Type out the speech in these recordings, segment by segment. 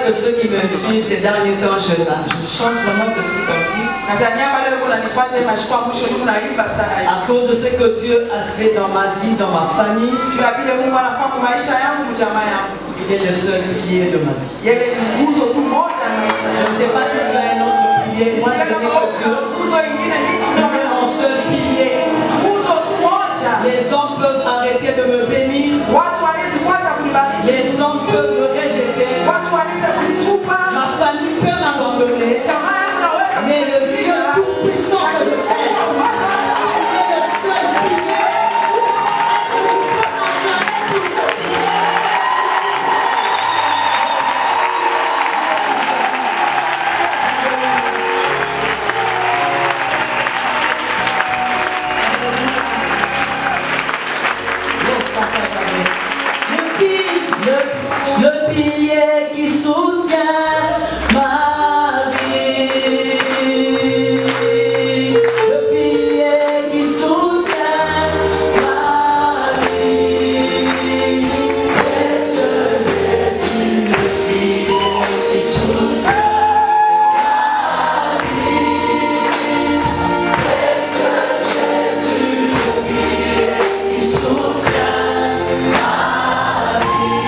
de ceux qui me suivent ces derniers temps, je change vraiment ce petit cantique. À cause de ce que Dieu a fait dans ma vie, dans ma famille. Il est le seul pilier de ma vie. Je ne sais pas si tu as un autre pilier. Moi, je connais que Dieu. Il est mon seul pilier. Les hommes peuvent arrêter de me bénir. Les hommes peuvent me rejeter. Ma famille peut m'abandonner. Mais le Dieu tout-puissant que je sais, il est le seul pilier. Le pilier qui soutient ma vie, le pilier qui soutient ma vie, c'est Jésus, le pilier qui soutient ma vie, c'est Jésus, le pilier qui soutient ma vie.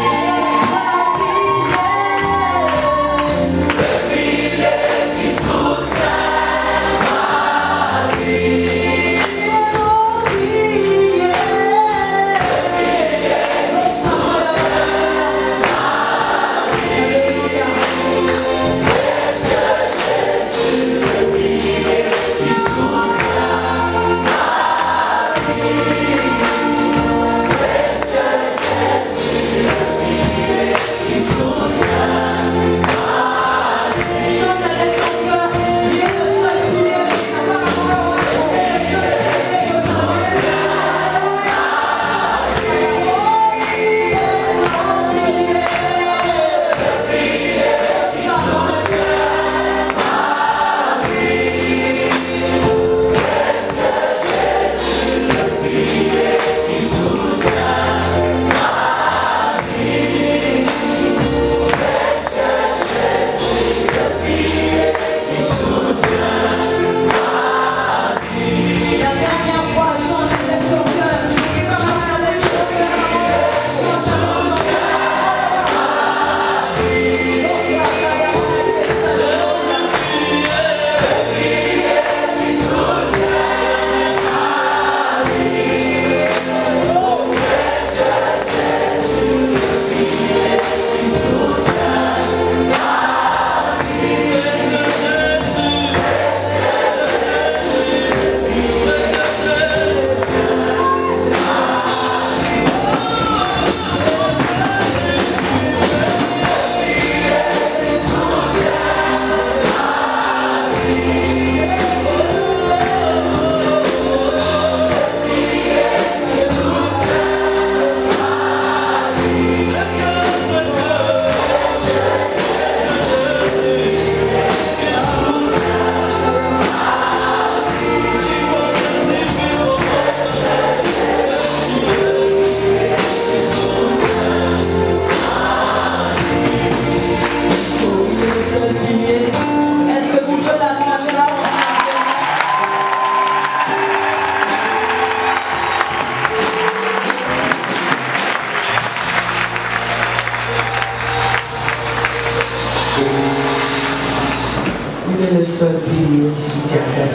Le seul pilier qui soutient ta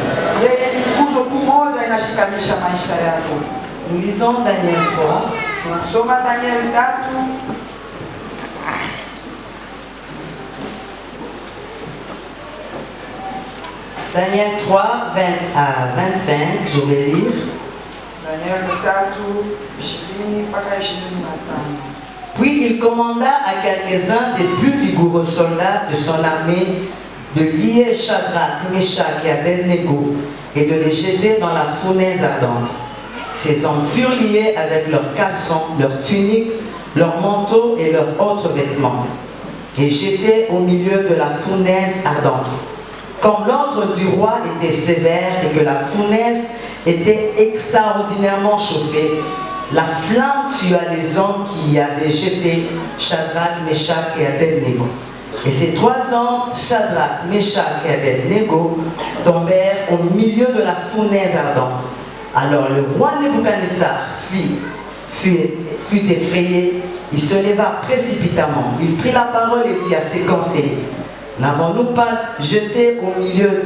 vie. Nous lisons Daniel 3. Daniel 3, 20 à 25, je vais lire. Puis il commanda à quelques-uns des plus vigoureux soldats de son armée de lier Shadrach, Meshach et Abednego et de les jeter dans la fournaise ardente. Ces hommes furent liés avec leurs caleçons, leurs tuniques, leurs manteaux et leurs autres vêtements, et jetés au milieu de la fournaise ardente. Comme l'ordre du roi était sévère et que la fournaise était extraordinairement chauffée, la flamme tua les hommes qui y avaient jeté Shadrach, Meshach et Abednego. Et ces 3 anges, Shadrach, Meshach et Abednego, tombèrent au milieu de la fournaise ardente. Alors le roi Nebuchadnezzar fut effrayé, il se leva précipitamment, il prit la parole et dit à ses conseillers, n'avons-nous pas jeté au milieu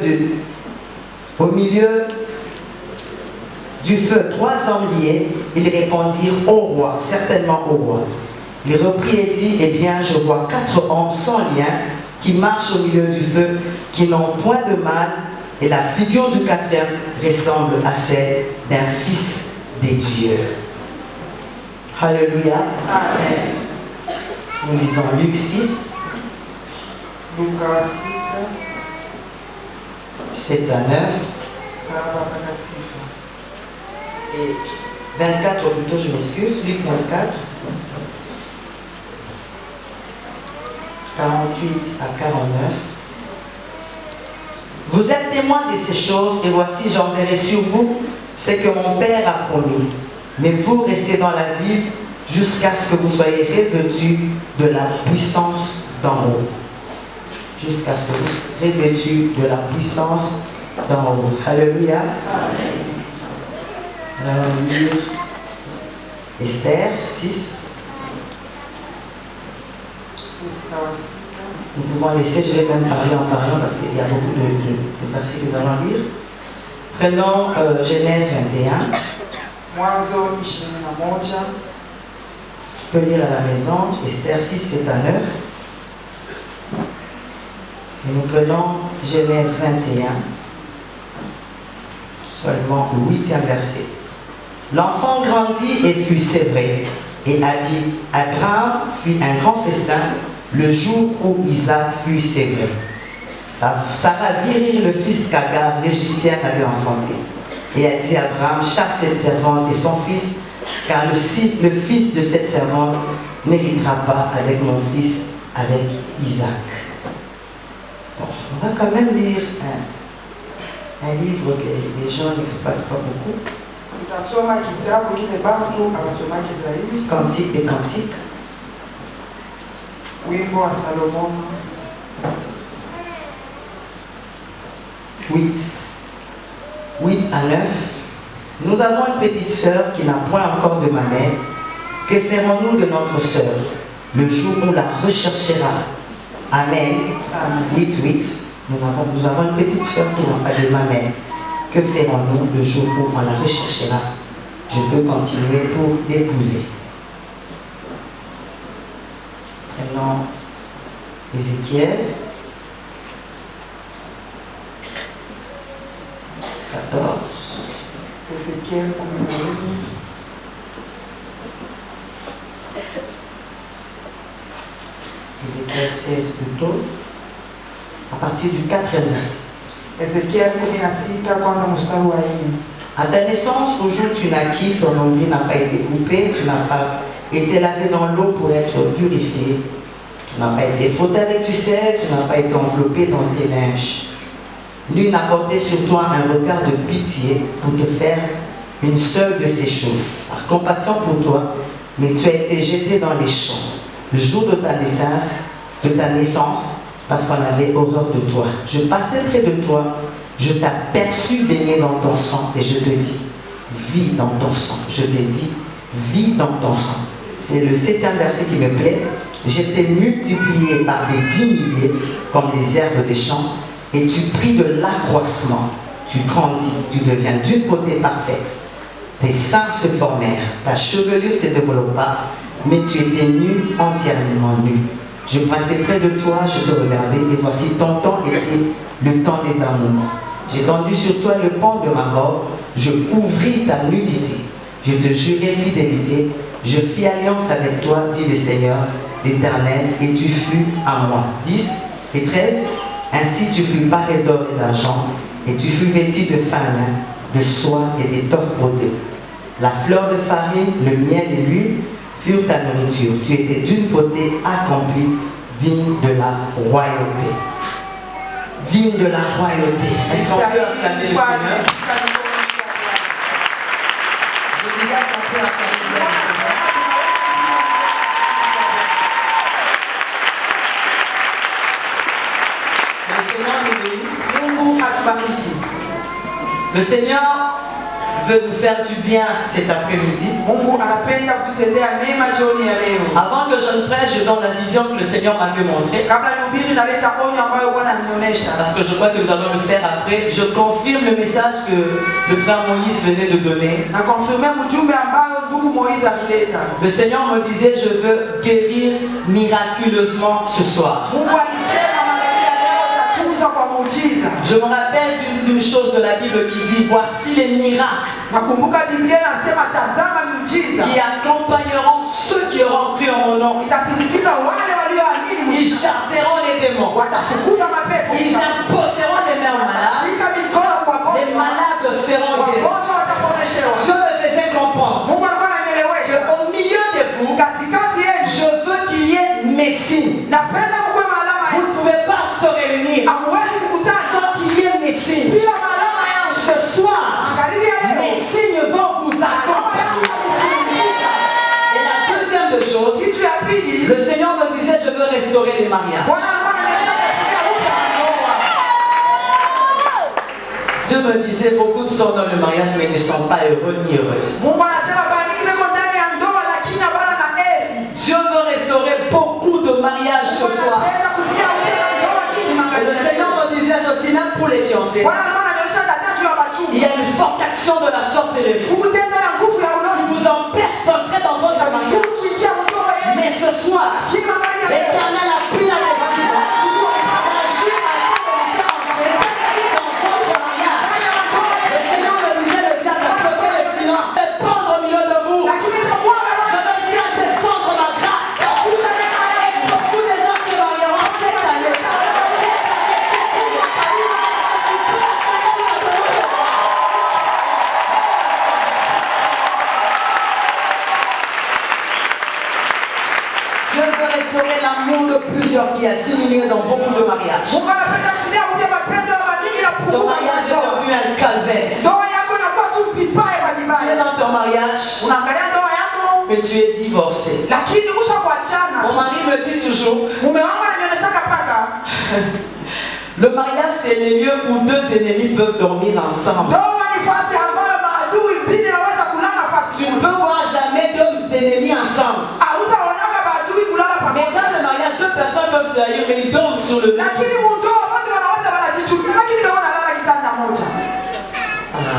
du feu 3 hommes liés? Ils répondirent au roi, certainement au roi. Il reprit et dit, eh bien je vois 4 hommes sans lien qui marchent au milieu du feu, qui n'ont point de mal, et la figure du 4e ressemble à celle d'un fils des dieux. Alléluia. Amen. Nous lisons Luc 6. Lucas 6. 7 à 9. Et 24, ou plutôt je m'excuse, Luc 24. 48 à 49. Vous êtes témoins de ces choses, et voici j'enverrai sur vous ce que mon Père a promis. Mais vous restez dans la ville jusqu'à ce que vous soyez revêtus de la puissance d'en haut. Jusqu'à ce que vous soyez revêtus de la puissance d'en haut. Alléluia. Nous allons lire Esther 6. Nous pouvons laisser, je vais même parler en parlant parce qu'il y a beaucoup de versets que nous allons lire. Prenons Genèse 21. Tu peux lire à la maison, Esther 6, 7 à 9. Et nous prenons Genèse 21, seulement le 8e verset. L'enfant grandit et fut sévré, et Abraham fit un grand festin le jour où Isaac fut sévré. Sarah vit rire le fils qu'Agar, l'Égyptienne, avait enfanté. Et elle dit à Abraham, chasse cette servante et son fils, car le fils de cette servante n'héritera pas avec mon fils, avec Isaac. Bon, on va quand même lire un livre que les gens n'exploitent pas beaucoup. Cantique des cantiques. Wimbo à Salomon. 8 à 9. Nous avons une petite sœur qui n'a point encore de mamelle. Que ferons-nous de notre sœur le jour où on la recherchera? Amen. 8. Nous avons une petite sœur qui n'a pas de mamelle. Que ferons-nous le jour où on la recherchera? Je peux continuer pour l'épouser. Prenons Ézéchiel 14. Ézéchiel 14. Ézéchiel 16 plutôt, à partir du 4e verset. Ézéchiel 16 kwanza mstari wa 4. À ta naissance, au jour où tu naquis, ton nombril n'a pas été coupé, tu n'as pas été lavé dans l'eau pour être purifié, tu n'as pas été frotté avec du sel, tu n'as pas été enveloppé dans tes linges. Nul n'a porté sur toi un regard de pitié pour te faire une seule de ces choses, par compassion pour toi, mais tu as été jeté dans les champs le jour de ta naissance, parce qu'on avait horreur de toi. Je passais près de toi, je t'aperçus baigné dans ton sang, et je te dis, vis dans ton sang. Je t'ai dit, vis dans ton sang. C'est le 7e verset qui me plaît. J'étais multiplié par des 10 milliers, comme les herbes des champs, et tu pris de l'accroissement, tu grandis, tu deviens d'une beauté parfaite. Tes seins se formèrent, ta chevelure se développa, mais tu étais nu, entièrement nu. Je passais près de toi, je te regardais, et voici ton temps était le temps des amours. J'ai tendu sur toi le pan de ma robe, je couvris ta nudité. Je te jurai fidélité, je fis alliance avec toi, dit le Seigneur, l'Éternel, et tu fus à moi. 10 et 13. Ainsi tu fus paré d'or et d'argent, et tu fus vêtu de fin lin, de soie et d'étoffe brodée. La fleur de farine, le miel et l'huile furent ta nourriture. Tu étais d'une beauté accomplie, digne de la royauté. Digne de la royauté. Est-ce qu'on peut acclamer le Seigneur? Je disais, est-ce qu'on peut acclamer le Seigneur? Le Seigneur veut nous faire du bien cet après-midi. Mungu anapenda kututendea mema jioni ya leo. Avant que je ne prêche, je donne la vision que le Seigneur m'avait montrée. Kabla nihubiri naleta onyo ambayo Bwana alinionyesha. Parce que je crois que nous allons le faire après. Je confirme le message que le frère Moïse venait de donner. Na confirme mjumbe ambayo ndugu Moïse alileta. Le Seigneur me disait, je veux guérir miraculeusement ce soir. Mungu alisema malaika leo tatunza kwa muujiza. Je me rappelle d'une chose de la Bible qui dit, voici les miracles Nakumbuka Biblia inasema tazama miujiza qui accompagneront ceux qui auront cru en mon nom. itasindikiza wale walioamini Ils muujiza. chasseront les démons. Watafukuza mapepo. Ils imposeront les mains aux malades. Watashika mikono kwa Les wagonjwa. malades seront guéris. Wagonjwa wataponeshewa. Dieu me faisait comprendre Mungu alikuwa ananielewesha. qu'au milieu de vous, Katikati yenu je veux qu'il y ait mes signes. napenda mkuwe maalama Vous ne pouvez pas se réunir Hamuwezi kukutana sans qu'il y ait mes signes. bila maalama yangu. Ce soir, Magharibi ya leo mes signes vont vous maalama yangu accompagner. itakusindikiza. Et la deuxième des choses, Kitu ya pili, le Seigneur me disait, je veux restaurer les mariages. Bwana alikuwa ananionyesha katika upya ndoa. Dieu me disait, beaucoup sont dans le mariage, mais ils ne sont pas heureux ni heureuses. Mungu anasema bali niko ndani ya ndoa lakini habana na heri. Dieu veut restaurer beaucoup de mariages ce Mungu soir. anapenda kutia upya na ndoa nyingi Et magharibi le ya Seigneur leo. me disait ceci, même pour les fiancés. Bwana alikuwa ananionyesha tatizo ya Il machumba. y a une forte action de la sorcellerie Mungu tendo ya nguvu ya qui ulozi. vous empêche d'entrer dans votre mariage. Mungu kuingia ndoa yenu. Mais ce soir, Chini magharibi ya leo. l'Éternel a pris la décision d'agir afin de vous faire entrer dans votre mariage. Le Seigneur me disait de dire de bloquer les finances, de pendre au milieu de vous. Lakini nikamwona Je veux faire descendre ma grâce. Et beaucoup de gens se marieront cette année. Cette année, cette année. Tu peux acclamer le Seigneur. Dieu veut restaurer l'amour de plusieurs qui a diminué dans beaucoup de mariages. Mungu anapenda kutia upya mapendo ya madini na Ton kupunguza mariage est ndoa. devenu un calvaire. Ndoa yako inakuwa tu pipaye kwa Tu es vibaya. dans ton mariage, Unaangalia ndoa yako mais tu es divorcé. lakini usha Mon kuachana. mari me dit toujours, Mume wangu ananionyesha paka. le mariage c'est le lieu où deux ennemis peuvent dormir ensemble. Ndoa ni fasi ambayo maadui mbili wanaweza kulala fasi. Tu ne peux voir jamais deux ennemis ensemble. Hautaonaga maadui kulala Mais pamoja. dans le mariage, deux personnes peuvent se haïr, mais ils dorment sur le lit. Lakini mundoa wote wanaweza wanajichukia lakini wao wanalala kitanda moja. Ah.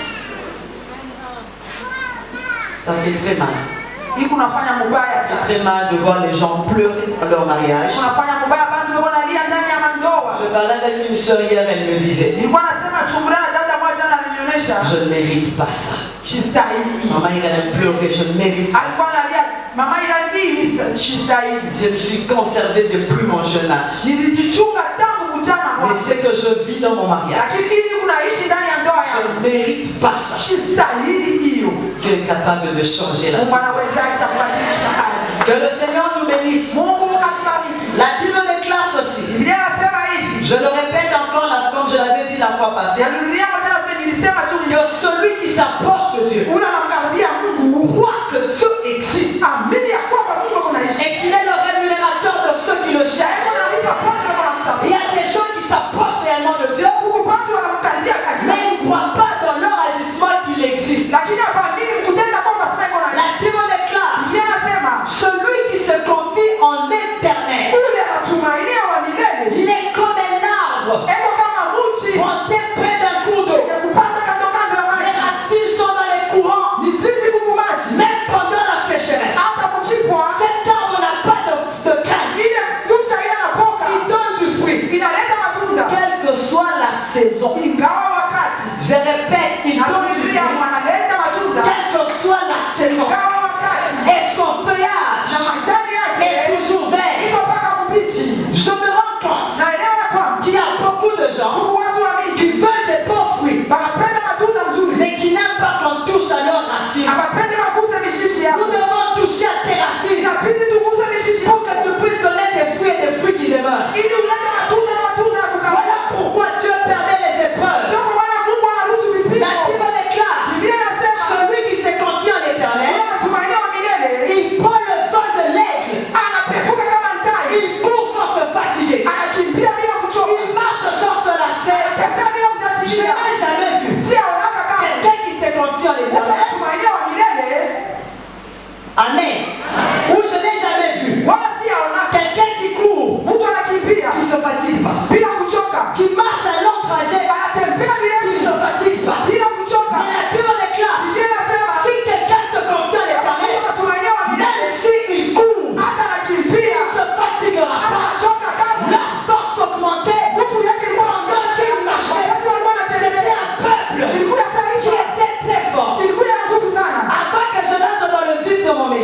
Ça fait très mal. Hii kunafanya mubaya C'est sana. très mal de voir les gens pleurer dans leur mariage. Kunafanya mubaya bantu wao wanalia ndani ya mandoa. Je parlais avec une soeur hier, elle me disait, Nilikuwa nasema chungulana dada moja jana alinionyesha. je ne mérite pas ça. Sistahili hii. Maman, il allait pleurer, je ne mérite pas. Alikuwa analia mama ila hii sistahili. Je me suis conservé depuis mon jeune âge. Nilijichunga tangu ujana Mais wangu. c'est que je vis dans mon mariage. Lakini hivi kunaishi ndani ya ndoa Je yangu. ne mérite pas ça. Sistahili hiyo. Dieu est capable de changer la Mungu situation. anawezaje kubadilisha hali? Que le Seigneur nous bénisse. Mungu atubariki. La Bible déclare ceci. Biblia inasema hivi. Je le répète encore, comme je l'avais dit la fois passée, Narudia moja na vile nilisema tu que celui qui s'approche de Dieu unamkaribia Mungu. croit que Dieu existe Amini ya kwamba Mungu kunaishi. et qu'il est le rémunérateur de ceux qui le cherchent. Mungu analipa pesa kwa Il y mtafuta. a des gens qui s'approchent réellement de Dieu, Mungu watu wanamkaribia katika. mais ils ne croient pas dans leur agissement qu'il existe. Lakini hapaamini kutenda kwamba sema iko La naishi. Bible déclare, Biblia inasema celui qui se confie en l'éternel, yule anatumainia wa milele. il est comme un arbre Eko kama mti planté près d'un cours d'eau. ya kupanda kando kando ya Les maji. racines sont dans les courants, Mizizi kumu maji. même pendant la sécheresse. Hata kukipwa Cet arbre n'a pas de crainte. ile mti ile inapoka Il donne du fruit, inaleta matunda. quelle que soit la saison. Ingawa wakati Je répète, il donne du Biblia fruit, wanaleta matunda. quelle que soit la saison. Ingawa wakati Et son na feuillage majani est yake toujours vert. iko mpaka kubichi. Je me rends compte Naelewa ya kwamba qu'il y a beaucoup de gens huku watu wa mingi qui veulent des bons fruits, wanapenda matunda mzuri, mais qui n'aiment pas qu'on touche à leurs racines. hawapendi wakuse mishishi yao. Nous devons toucher à tes racines Inabidi tuguse mishishi pour yao que tu puisses donner des fruits et des fruits qui demeurent. ili ulete matunda na matunda ya kukaa. Voilà pourquoi Dieu permet les épreuves. Ndio kwa maana Mungu anaruhusu La vipimo. Bible déclare, Biblia inasema celui qui se confie en l'éternel, yule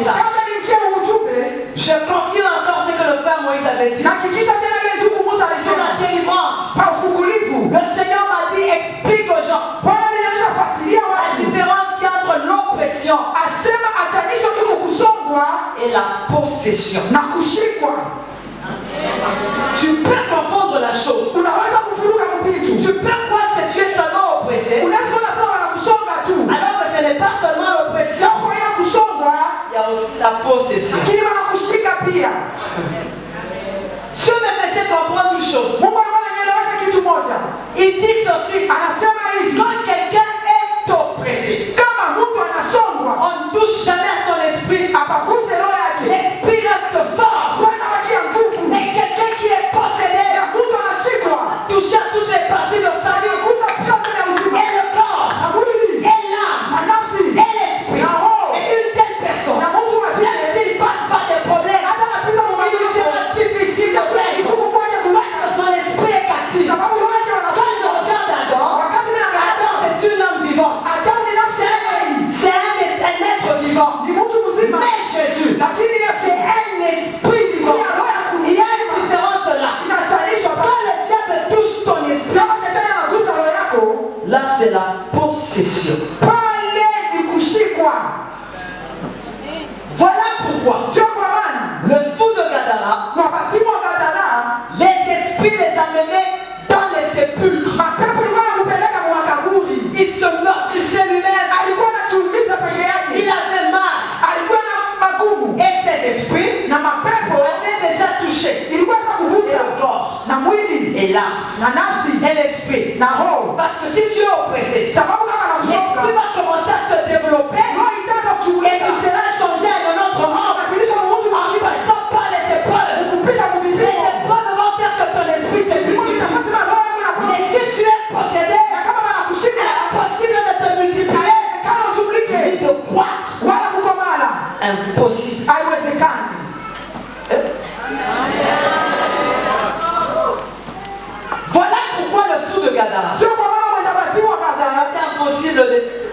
message. kabla niingie mu ujumbe, Je confirme encore ce que le frère Moïse avait dit. nahakikisha tena ile ndugu Musa Sur la alisema délivrance. pa ufungulivu. Le Seigneur m'a dit, explique aux gens Bwana alinionyesha fasiria la watu, différence qu'il y a entre l'oppression asema achanisho iko kusongwa et la possession. na kushikwa. Tu peux confondre la chose. Unaweza kufuruka mbitu, Tu peux croire que tu es seulement oppressé, unaweza kuona sawa wanakusonga tu, alors que ce n'est pas seulement l'oppression, sio kwa ina kusongwa, il y a aussi la possession. lakini wanakushika pia. Dieu me faisait comprendre une chose. Mungu alikuwa ananielewesha kitu moja, Il dit ceci, anasema hivi, quand quelqu'un est oppressé, kama mtu anasongwa on ne touche jamais à son esprit. apaguse roho yake, L'esprit reste fort. Bwana wakia nguvu, Mais quelqu'un qui est possédé, na mtu anashikwa touché à toutes les parties de sa vie, anagusa vyote vya uzima, et le corps, na mwili et l'âme, na nafsi et l'esprit. na roho, Et une telle personne, na mtu wa même vile s'il passe par des problèmes, hata anapita mu il lui mambo sera difficile de itakuwa faire. kigumu kwake Parce kuweza, que son esprit est captif. sababu roho yake Quand je wanafanya regarde Adam, wakati mimi naangalia Adam c'est une âme vivante. Adamu ni nafsi hai, C'est un être vivant. ni mtu mzima, Mais Jésus, lakini Yesu c'est un esprit vivant. Il y a une différence là. inachanishwa pa. Quand le diable touche ton esprit, Kama shetani anagusa roho yako, là c'est la possession. pale ni kushikwa. Voilà pourquoi Ndio kwa maana le fou de Gadara, kwa pasimu Gadara, les esprits les amenaient dans les sépulcres. mapepo ilikuwa yanakupeleka kwa makaburi, Il se meurtrissait lui-même. alikuwa anajiumiza peke Il yake, avait marre. alikuwa na magumu Et ces esprits na mapepo avaient déjà touché ilikuwa sasa et kugusa le corps na mwili et l'âme na nafsi et l'esprit. na roho, Parce que si tu es oppressé, sababu kama l'esprit namsonga va commencer à se développer roho itaanza et kuchungulia tu seras changé à un autre rang badilisha mtu en passant par les épreuves. kupita Les mvipimo, épreuves vont faire que ton esprit se ndipo multiplie. vitafasira roho yako inakuwa, Mais si tu es possédé, na kama il wanakushika est possible de te multiplier haiwezekani ni utumlike de croître. wala kukomala, Impossible. haiwezekani. Voilà pourquoi le fou de Gadara, Ndio kwa maana mwenda wazimu wa Gadara c'est impossible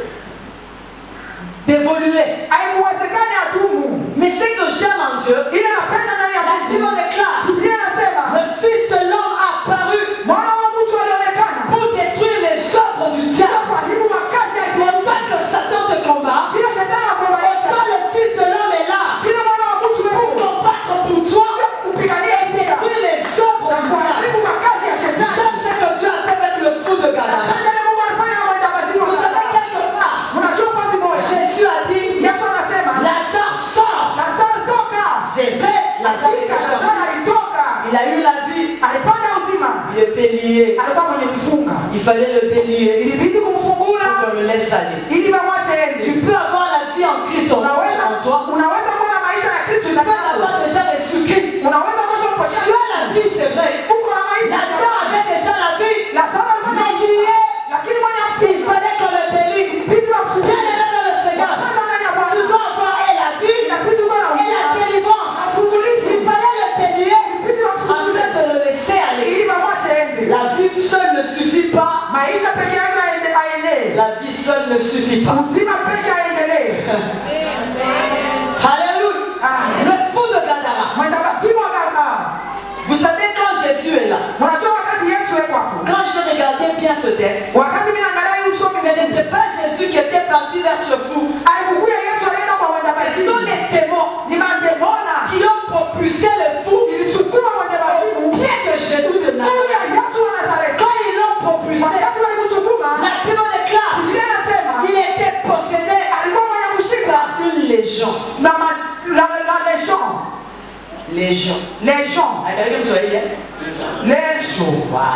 d'évoluer. haiwezekani adumu. Mais ce que j'aime en Dieu, Ile napenda ndani ya la Bible Mungu, déclare, Biblia inasema le Fils de l'homme apparu mwana wa mtu alionekana pour détruire les œuvres du diable. kuharibu makazi ya ibilisi. Autant que Satan te combat, Vile shetani anakubaisha, autant le Fils de l'homme est là vile mwana wa mtu pour wewe combattre pour toi kupigania et vita détruire les œuvres na du diable. kuharibu makazi ya shetani. J'aime ce que Dieu a fait avec le fou de Gadara. Napenda Mungu alifanya na mwenda wazimu wa Vous savez, Gadara. quelque part, Unajua fasi moja Jésus a dit, Yesu anasema Lazare sort. Lazaro toka. C'est vrai, Lazare est Lazaro sorti. alitoka, Il a eu la vie. alipata uzima, Il était lié. alikuwa mwenye kufunga, Il fallait le délier ilibidi pour kumfungula qu'on le laisse aller. ili bamwache Tu ende. peux avoir la vie en Christ en toi. Unaweza kuwa na maisha ya Kristo Tu ndani peux yako. avoir déjà reçu Christ. Unaweza kuwa Tu umepokea as la vie, c'est vrai. uko na maisha. Lazare avait déjà la vie. Lazaro alikuwa na Mais lié, lakini mwenye il kufunga fallait qu'on le délie. ilibidi wamfungue. Bien aimé dans le Seigneur, Ndani ya tu Bwana dois avoir et la vie inabidi uwe na et la uzima. délivrance. Afungulivu. Il fallait le délier Ilibidi wamfungue afin de le laisser aller. ili bamwache ende. La vie seule ne suffit pas. Maisha peke yake aendelee. La vie seule ne suffit pas. Uzima peke aendelee. Alléluia. Amen. Le fou de Gadara. Mwenda wazimu wa Gadara. Vous savez quand Jésus est là, Unajua wakati Yesu yuko hapo. quand je regardais bien ce texte, Wakati mimi naangalia hii usome, ce n'était pas Jésus qui était parti vers ce fou. alikuwa Yesu alienda kwa mwenda Ce sont wazimu. les démons Ni mademona qui ont propulsé le fou ilisukuma mwenda au wazimu pied de Jésus de juu Nazareth. ya Yesu wa Nazareti. Quand ils l'ont propulsé, Wakati walikusukuma, la Bible déclare Biblia inasema qu'il était possédé alikuwa mwenye kushika par une légion. na la legion. Légion. Legion. Angalia Mswahili. Legion.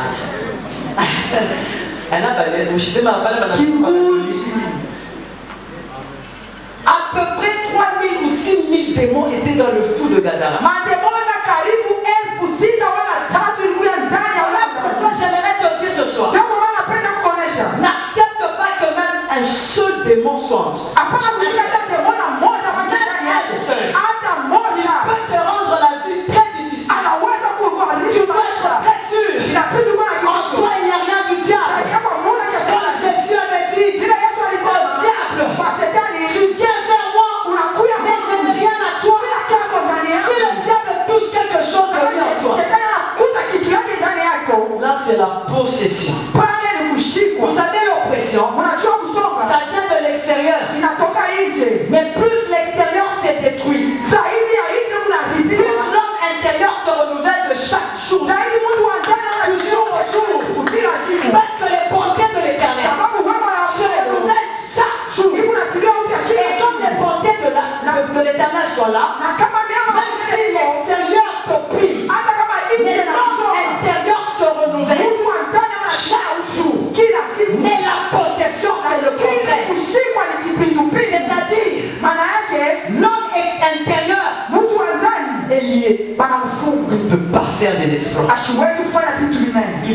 Kikundi. À peu près 3000 ou 6000 démons étaient dans le fou de Gadara. Mademona karibu 6,000 wala 3 ilikuwa ndani ya Voilà mwenda pourquoi wazimu. j'aimerais te dire ce soir. Jambo maana napenda kuonesha. N'accepte pas que même un seul démon soit en toi. Hapana kushika hata demona moja moja ndani yake. Hata Il moja peut te rendre la vie très difficile. anaweza Tu kuharibu dois être maisha. très sûr. Inabidi kuwa na En kitu. toi, il n'y a rien du diable. Kama Mungu Comme akisema Jésus avait dit, vile Yesu alisema au diable, kwa shetani tu viens vers moi, unakuja mais je n'ai rien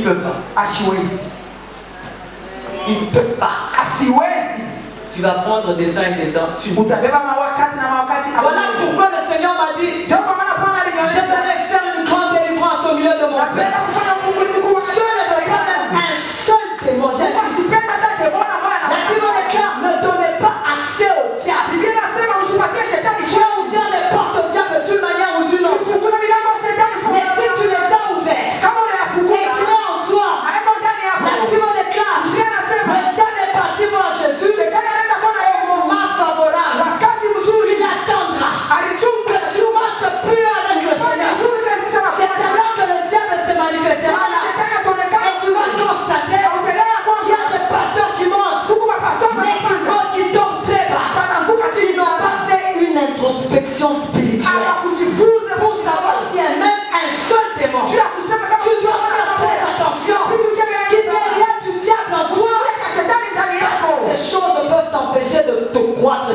peut pas. Asiwezi. Il peut pas. Asiwezi. Tu vas prendre des temps et des temps. Tu... Utabeba mawakati na mawakati. Voilà pourquoi le Seigneur m'a dit, Ndio kwa maana Bwana alinionyesha. j'aimerais faire une grande délivrance au milieu de mon peuple. Napenda kufanya ufunguli mkuu. Je ne veux pas même un seul démon. Usipenda hata demona mwana. La Bible déclare, ne donnez pas accès au diable. Biblia inasema usipatie shetani. Tu as ouvert les portes au diable d'une manière ou d'une autre. Ufungule milango ya shetani. Mais si tu les as ouverts, Kama et unayafungua. qu'il est en toi, Haiko ndani yako. la Bible déclare, Biblia inasema le diable est parti voir Jésus shetani anaenda kwa au moment favorable. wakati mzuri. Il attendra Alichunga que tu montes plus avec le Seigneur. C'est alors que le diable se manifestera là. Et tu vas constater qu'il y a des pasteurs qui montent, mais qui tombent très bas. Ils n'ont pas fait une introspection spirituelle pour savoir s'il y a même un seul démon. Tu dois faire très attention qu'il n'y ait rien du diable en toi. Ces choses peuvent t'empêcher de te croître.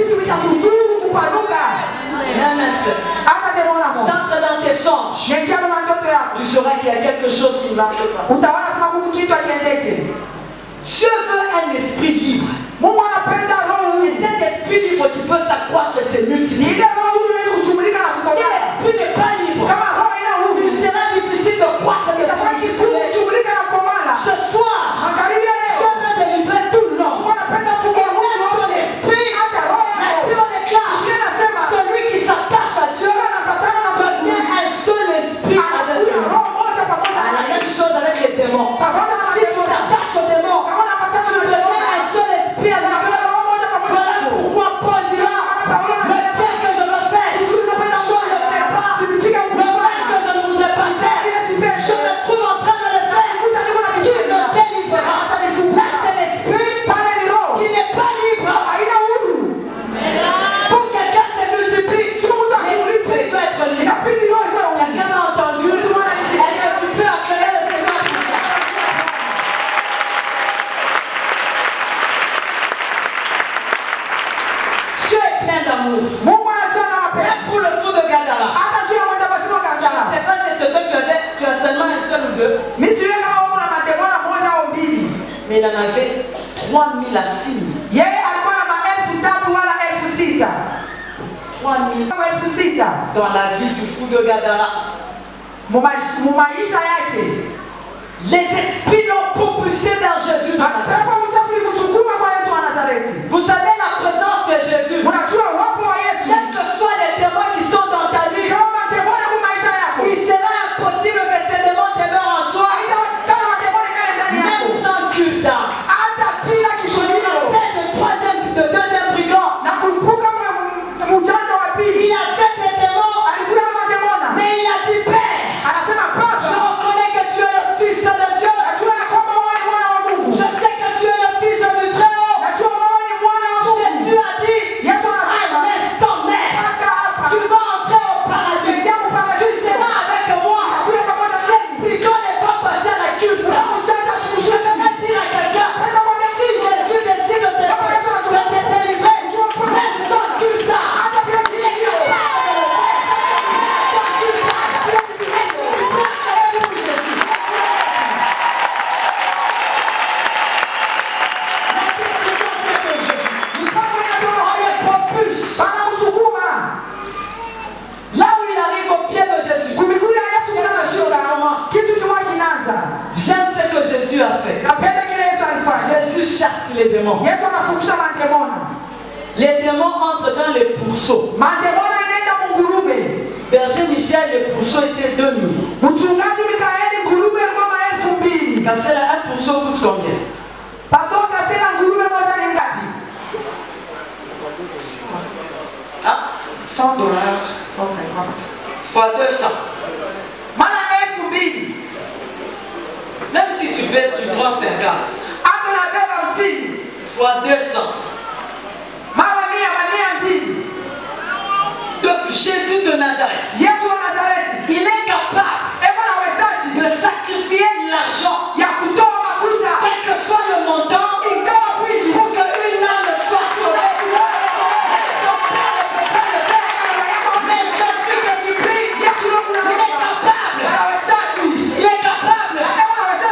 Même un seul. J'entre dans tes songes. Tu sauras qu'il y a quelque chose qui ne marche pas. Dieu veut un esprit libre. Et cet esprit libre qui peut s'accroître et se multiplier. Si l'esprit n'est pas libre, il sera difficile de croître et de se multiplier. Ce soir, Dieu veut délivrer tout le monde. Et même ton esprit, la Bible déclare, celui qui s'attache à Dieu devient un seul esprit avec Dieu. La même chose avec les démons. Si tu t'attaches aux démons, tu deviens un seul esprit avec eux. Voilà pourquoi Paul dira, le bien que je veux faire, je ne le fais pas. Le mal que je ne voudrais pas faire, je me trouve en train de le faire. Qui me délivrera? Là, c'est l'esprit qui n'est pas libre. Pour quelqu'un, c'est multiplie. L'esprit doit être libre. Quelqu'un m'a entendu? Est-ce que tu peux acclamer le Seigneur? Dieu est plein d'amour. Même pour le fou de Gadara. Je ne sais pas si c'était toi, tu as seulement un seul ou deux. Mais il en avait 3000 à 6000. 3000 dans la vie du fou de Gadara. Les esprits l'ont propulsé vers Jésus. Vous savez la présence de Jésus. Quels que soient les démons qui sont dans ta vie, il sera impossible que ces démons demeurent en toi. Même sans culte d'âme. Je me rappelle de deuxième brigand. Il a fait des démons, mais il a dit Père, je reconnais que tu es le Fils de Dieu. Je sais que tu es le Fils du Très-Haut. Jésus a dit à l'instant même, tu vas entrer au paradis. Tu seras avec moi. Cette brigand n'est pas passée à la culte. Je vais dire à quelqu'un, si Jésus décide de te délivrer, même sans culte, il est capable de le faire. Même sans culte. Est-ce que tu peux acclamer pour Jésus? La décision vient de Jésus. On les propulse. Là où il arrive au pied de Jésus, j'aime ce que Jésus a fait. Jésus chasse les démons. Les démons entrent dans les pourceaux. Berger Michel, les pourceaux étaient 2000. Casser là, un pourceau coûte combien? Ah, 100 $, 150. fois 200. Même si tu baisses, tu prends 50. Fois 200. Donc Jésus de Nazareth, il est capable de sacrifier l'argent, quel que soit le montant, pour qu'une âme soit sauvée. Ton père ne peut pas le faire, mais Jésus que tu pries, il est capable. Il est capable.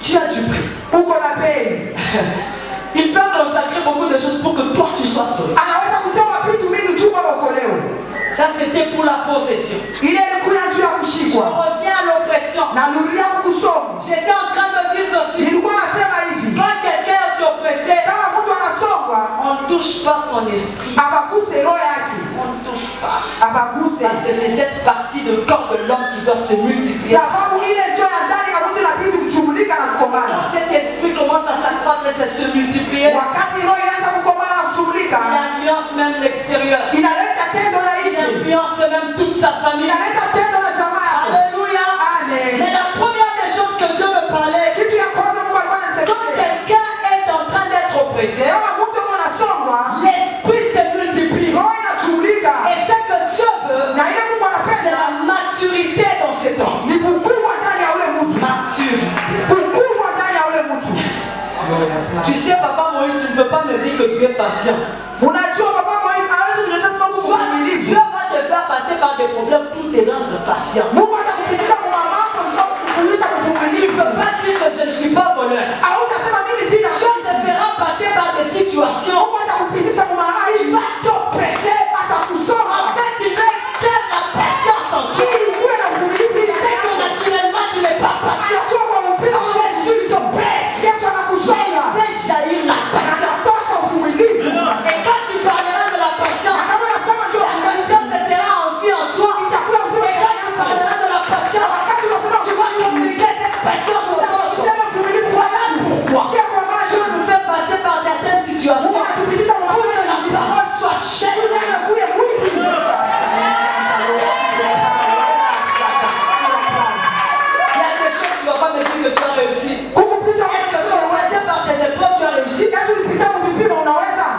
Tu as du prix. uko na bei. Il peut consacrer beaucoup de choses pour que toi tu sois sauvé. Anaweza kutoa vitu mingi tu kwa okolewe. Ça c'était pour la possession. Ile ilikuwa juu ya Je kushikwa. reviens à l'oppression. Na nuria kukusoma. J'étais en train de dire ceci. Nilikuwa nasema hivi. Quand quelqu'un est oppressé, Kama mtu anasongwa, on ne touche pas son esprit. abaguse roho yake. On ne touche pas. Abaguse. Parce que c'est cette partie de corps de l'homme qui doit se multiplier. Sababu ile njoo ya ndani ya mtu inabidi kuchumulika na kukomana. Quand cet esprit commence à s'accroître et à se multiplier, Wakati roho inaanza kukomana na kuchumulika, il influence même l'extérieur. inaleta tendo la Il nje. influence même toute sa famille. Inaleta tendo la jamaa yako. Alléluia. Amen. Mais la première des choses que Dieu me parlait, Kitu ya kwanza Mungu alikuwa quand ananisemea. quelqu'un est en train d'être oppressé, Kama mtu anasongwa, l'esprit se multiplie. roho inachumulika. Et ce que Dieu veut, Na ile Mungu c'est anapenda la maturité dans ces temps. ni kukua ndani ya ule mtu. Maturité. Kukua ndani ya ule mtu. Tu sais, papa Moïse, tu ne peux pas me dire que tu es patient. Unajua baba Moizi hawezi kunyesha sababu Dieu kuvumilivu. va te faire passer par des problèmes pour te rendre patient. Mungu atakupitisha kwa mambo sababu kukulisha Tu ne kuvumilivu. peux pas dire que je ne suis pas voleur. Hautasema mimi sina. Dieu te fera passer par des situations. Mungu atakupitisha kwa mahali Il va t'oppresser. En atakusoma. fait, il va extraire la patience en toi. Ili ukuwe na uvumilivu Il ndani sait que yako. naturellement tu n'es pas patient. Anajua kwa mpira Jésus t'oppresse. Yesu anakusoma. Il fait jaillir la patience. Anatosha uvumilivu. Et quand tu parleras de la patience, Kama unasema juu ya la uvumilivu, patience sera en vie en toi. itakuwa uzuri Et ndani quand tu yako. parleras de la patience, Wakati unasema tu vas communiquer cette patience aux autres. utakuwa uvumilivu Voilà pourquoi Kia kwa Dieu maana nous fait passer par certaines Mungu situations anatupitisha kwa pour mambo que la parole soit chère. Tunene kuye mwili. Il y a des choses, tu ne vas pas me dire que tu as réussi. Kukupita Est-ce que tu wewe es passé par ces épreuves, tu as réussi? Yesu ulipita mvipimo unaweza.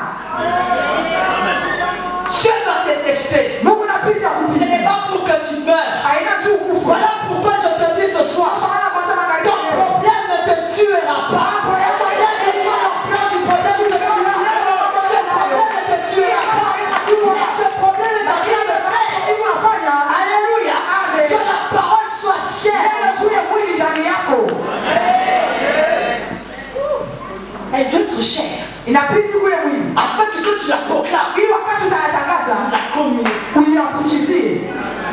Dieu doit te tester. Mungu anapita Ce kuvipima. n'est pas pour que tu meurs. Haina tu kufa. Voilà pourquoi je te dis ce soir, Maana kwa sababu ton magharibi. problème ne te tuera pas. Quel que soit l'ampleur du problème que tu as, ce problème ne te tuera pas. Mais ce problème est en train de faire. Hivi unafanya Alléluia. Que la parole soit chère. neno kuye mwili ndani yako. Elle doit être chère. Inabidi kuye mwili. Afin que quand tu la proclames, Ili wakati unayatangaza la communique. uyakushizie.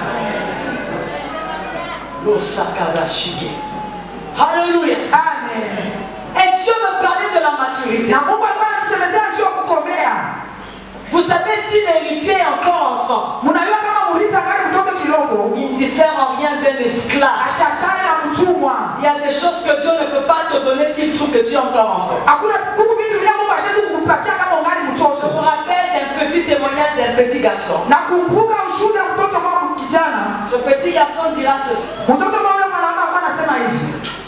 L'osakadashige. Alléluia. Amen. Et Dieu me parlait de la maturité. Na Mungu alikuwa anatusemezea juu ya kukomea. Vous savez, si l'héritier est encore enfant, Mnajua kama mlita ngari mtoto kidogo il ne diffère en rien d'un esclave. ashachana na mtumwa. Il y a des choses que Dieu ne peut pas te donner s'il trouve que tu es encore enfant. Hakuna kuku vitu vile Mungu ashawezi kukupatia kama ungali Je mtoto. me rappelle d'un petit témoignage d'un petit garçon. Nakumbuka ushuhuda wa mtoto mmoja kijana. Ce petit garçon dira ceci. Mtoto mmoja mwanamke alikuwa anasema hivi.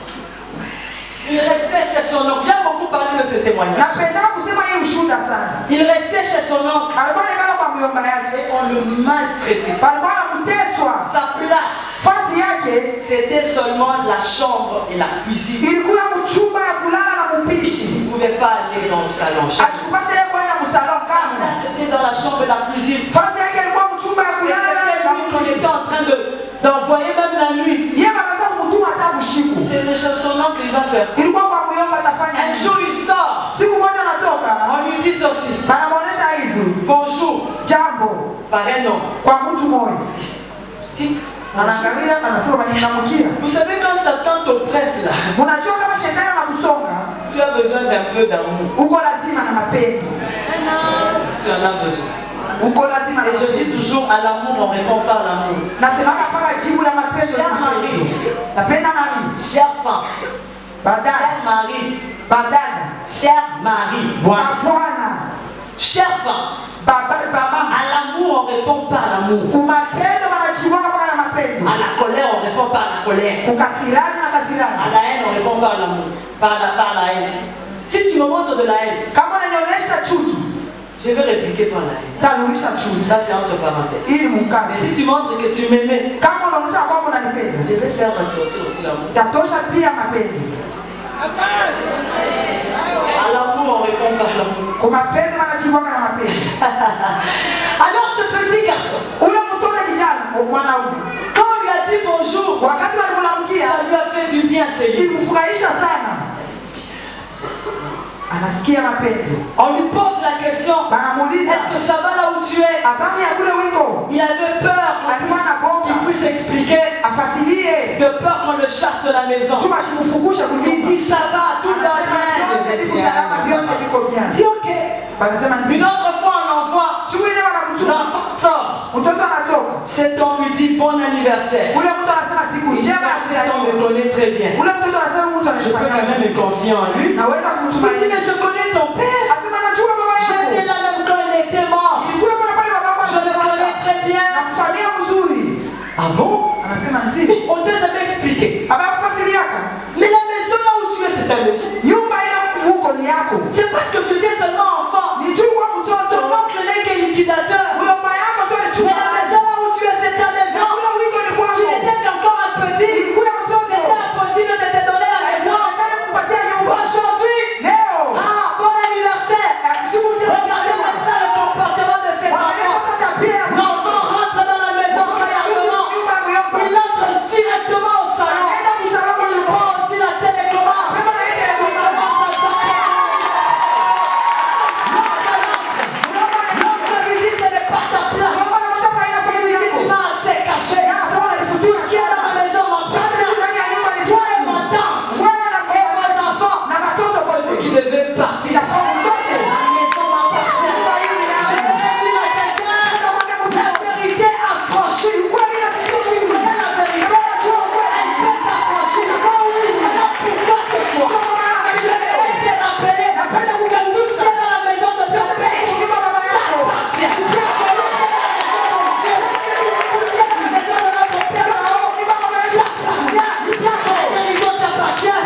Il restait chez son oncle. J'aime beaucoup parler de ce témoignage. Napenda kusema hii ushuhuda sana. Il restait chez son oncle Alikuwa anakaa kwa myomba yake. et on le maltraitait. Alikuwa anamteswa. Sa place, Fasi yake c'était seulement la chambre et la cuisine. ilikuwa mchumba ya kulala na mpishi. Il ne pouvait pas aller dans le salon. Asikupasha yeye kwenda msalon Là, kama. c'était dans la chambre et la cuisine. Fasi yake ilikuwa mchumba ya Et kulala c'était na lui qu'on mpishi. était en train d'envoyer même la nuit. Yeye anaanza kumtuma hata usiku. C'était chez son oncle, il va faire. Ilikuwa kwa myomba atafanya Un nini? jour, il sort. Siku moja anatoka. On lui dit ceci. Banamuonesha hivi. Bonjour. Jambo Par un nom. kwa mtu mmoja. Tic. Anaangalia anasema ninamkia. Vous savez, quand Satan t'oppresse là, Unajua kama shetani anakusonga, tu as besoin d'un peu d'amour. uko lazima na mapenzi. Tu en as besoin. Uko lazima na Et je dis mapenzi. toujours, à l'amour, on répond par l'amour. Nasemaka mpaka jibu ya mapenzi na Cher mapenzi. mari, Napenda mami. chère femme, Badala. cher mari, Badala. cher mari, voilà. Bwana. Chère femme, Baba. à l'amour, on répond par l'amour. Kumapendo wanajiwaka mpaka na mapenzi. À la colère, on répond par la colère. Kukasirana na À kasirana. la haine, on répond par l'amour. Par la haine. Si tu me montres de la haine, Kama unanionyesha chuki, je vais répliquer par la haine. tanurisha chuki. Ça, c'est entre parenthèses. Ili Mais mukame. si tu montres que tu m'aimais, Kama unaonyesha kwamba unanipenda, je vais faire ressortir aussi l'amour. tatosha pia mapenzi. À l'amour, on répond par l'amour. Kumapendo wanajiwaka na mapenzi. Alors, ce petit garçon, Ule mtoto kijana, mwanaume, quand on lui a dit bonjour, wakati walimlamkia, ça lui a fait du bien, c'est lui. ilimfurahisha sana. anasikia mapendo. On lui pose la question, Banamuuliza, est-ce que ça va là où tu es? habari ya kule wiko? Il avait peur Alikuwa na qu'il boga. puisse expliquer, Afasilie. de peur qu'on le chasse de la maison. Chuma shimufungusha Il kunyumba. dit ça va, tout va Anasema vyote viko salama, bien. vyote viko bien. Dis ok. Banasema Une ndio. autre fois on envoie, Siku ile wanamtuma. l'enfant sort. Mtoto anatoka. Cet homme lui dit bon anniversaire. Ule mtu anasema siku Il dit njema ya cet homme me kuzaliwa. connaît très bien. Ule mtoto anasema mtu Je peux quand anashifanya. même me confier en lui. Naweza Il dit kumtumaini. mais je connais ton père. Asema najua baba J'étais yako. là même quand il était mort. Ilikuwa pale pale baba yako Je le connais très bien. anamfamia mzuri. Ah bon? Anasema ndio. On t'a jamais expliqué. Abakufasiriaka. Mais la maison là où tu es, c'est ta maison. Nyumba ile huko ni yako. C'est parce que tu étais seulement enfant. Ni jua Ton mtoto. oncle n'est que liquidateur. Mjomba yako ndio Mais alichukua. la maison là où tu es, c'est ta maison. Kule wiko ni Tu kwako. n'étais qu'encore un petit. Ilikuwa mtoto. C'était impossible de te donner la maison. Haiwezekani kukupatia nyumba. Aujourd'hui, Leo. ah, bon anniversaire. Siku njema. Regardez maintenant le comportement de cet Angalia enfant. sasa tabia. L'enfant rentre dans la maison carrément. Nyumba mjomba. Il entre directement au salon. Anaenda kusalama Il nyumba. prend aussi la télécommande. Beba na ile Il nyumba. commence à s'appeler. L'oncle lui dit ce n'est pas ta place. Mjomba anamsha pa ina Il faili lui dit yako. tu m'as assez caché. Anasema Tout ce qui est dans la maison m'appartient. ndani ya nyumba ni Toi et ma tante. wewe na Et vos enfants. na watoto Vous wote. qui devez partir. Inafaa mtoke. La maison m'appartient. Nyumba hii ni Je yako. vais dire à quelqu'un, Nitamwambia la mtoto. vérité affranchie. Kweli na sio Tu mimi. connais la vérité. Najua Elle kweli. peut t'affranchir. Alors pourquoi ce soir, Kwa maana je maisha leo. vais te rappeler que tout ce qui est dans la maison de ton père Nyumba baba yako. t'appartient. Tout ce qui est dans la maison de notre père là-haut Nyumba baba yako. t'appartient. La maison t'appartient.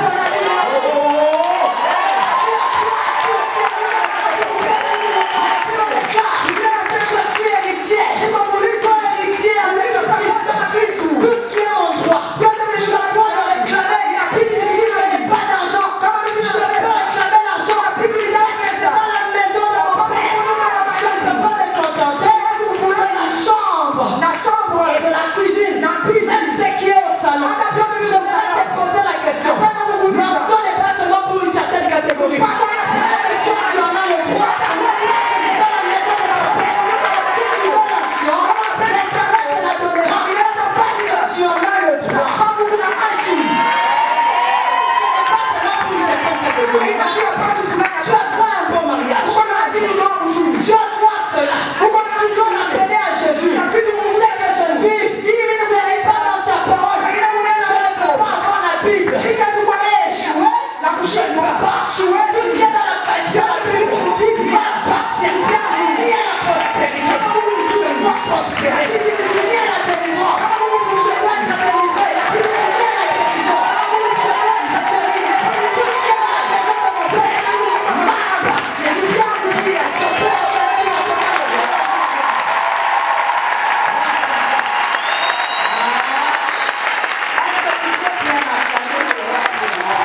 Je suis héritier. Toi héritier avec le Christ. Tout ce qui est en droit. Je dois le réclamer. Si je n'ai pas d'argent, je peux réclamer l'argent. C'est dans la maison de mon père. Je ne peux pas me contenter de la chambre et de la cuisine. Même ce qui est au salon. Je voudrais te poser la question. L'option n'est pas seulement pour une certaine catégorie. Tu en as le droit. C'est dans la maison de ton père. Si tu veux l'option, l'Éternel te la donnera. Parce que tu en as le droit. Ce n'est pas seulement pour une certaine catégorie. Tu as droit à un bon mariage. Tu as droit à cela. Tu dois l'appeler à Jésus. C'est que je vis. Ce n'est pas dans ta parole. Je ne peux pas avoir la Bible. Et échouer. Je ne peux pas. Tout ce qui est dans la Bible m'appartient. S'il y a la prospérité, je dois prospérer. S'il y a la délivrance, je dois être délivré. S'il y a la guérison, je dois être guéri. Tout ce qui est dans la maison de mon père m'appartient. Est-ce que Père, je vais dire à ton âme? Est-ce que tu peux bien m'acclamer le roi de l'or?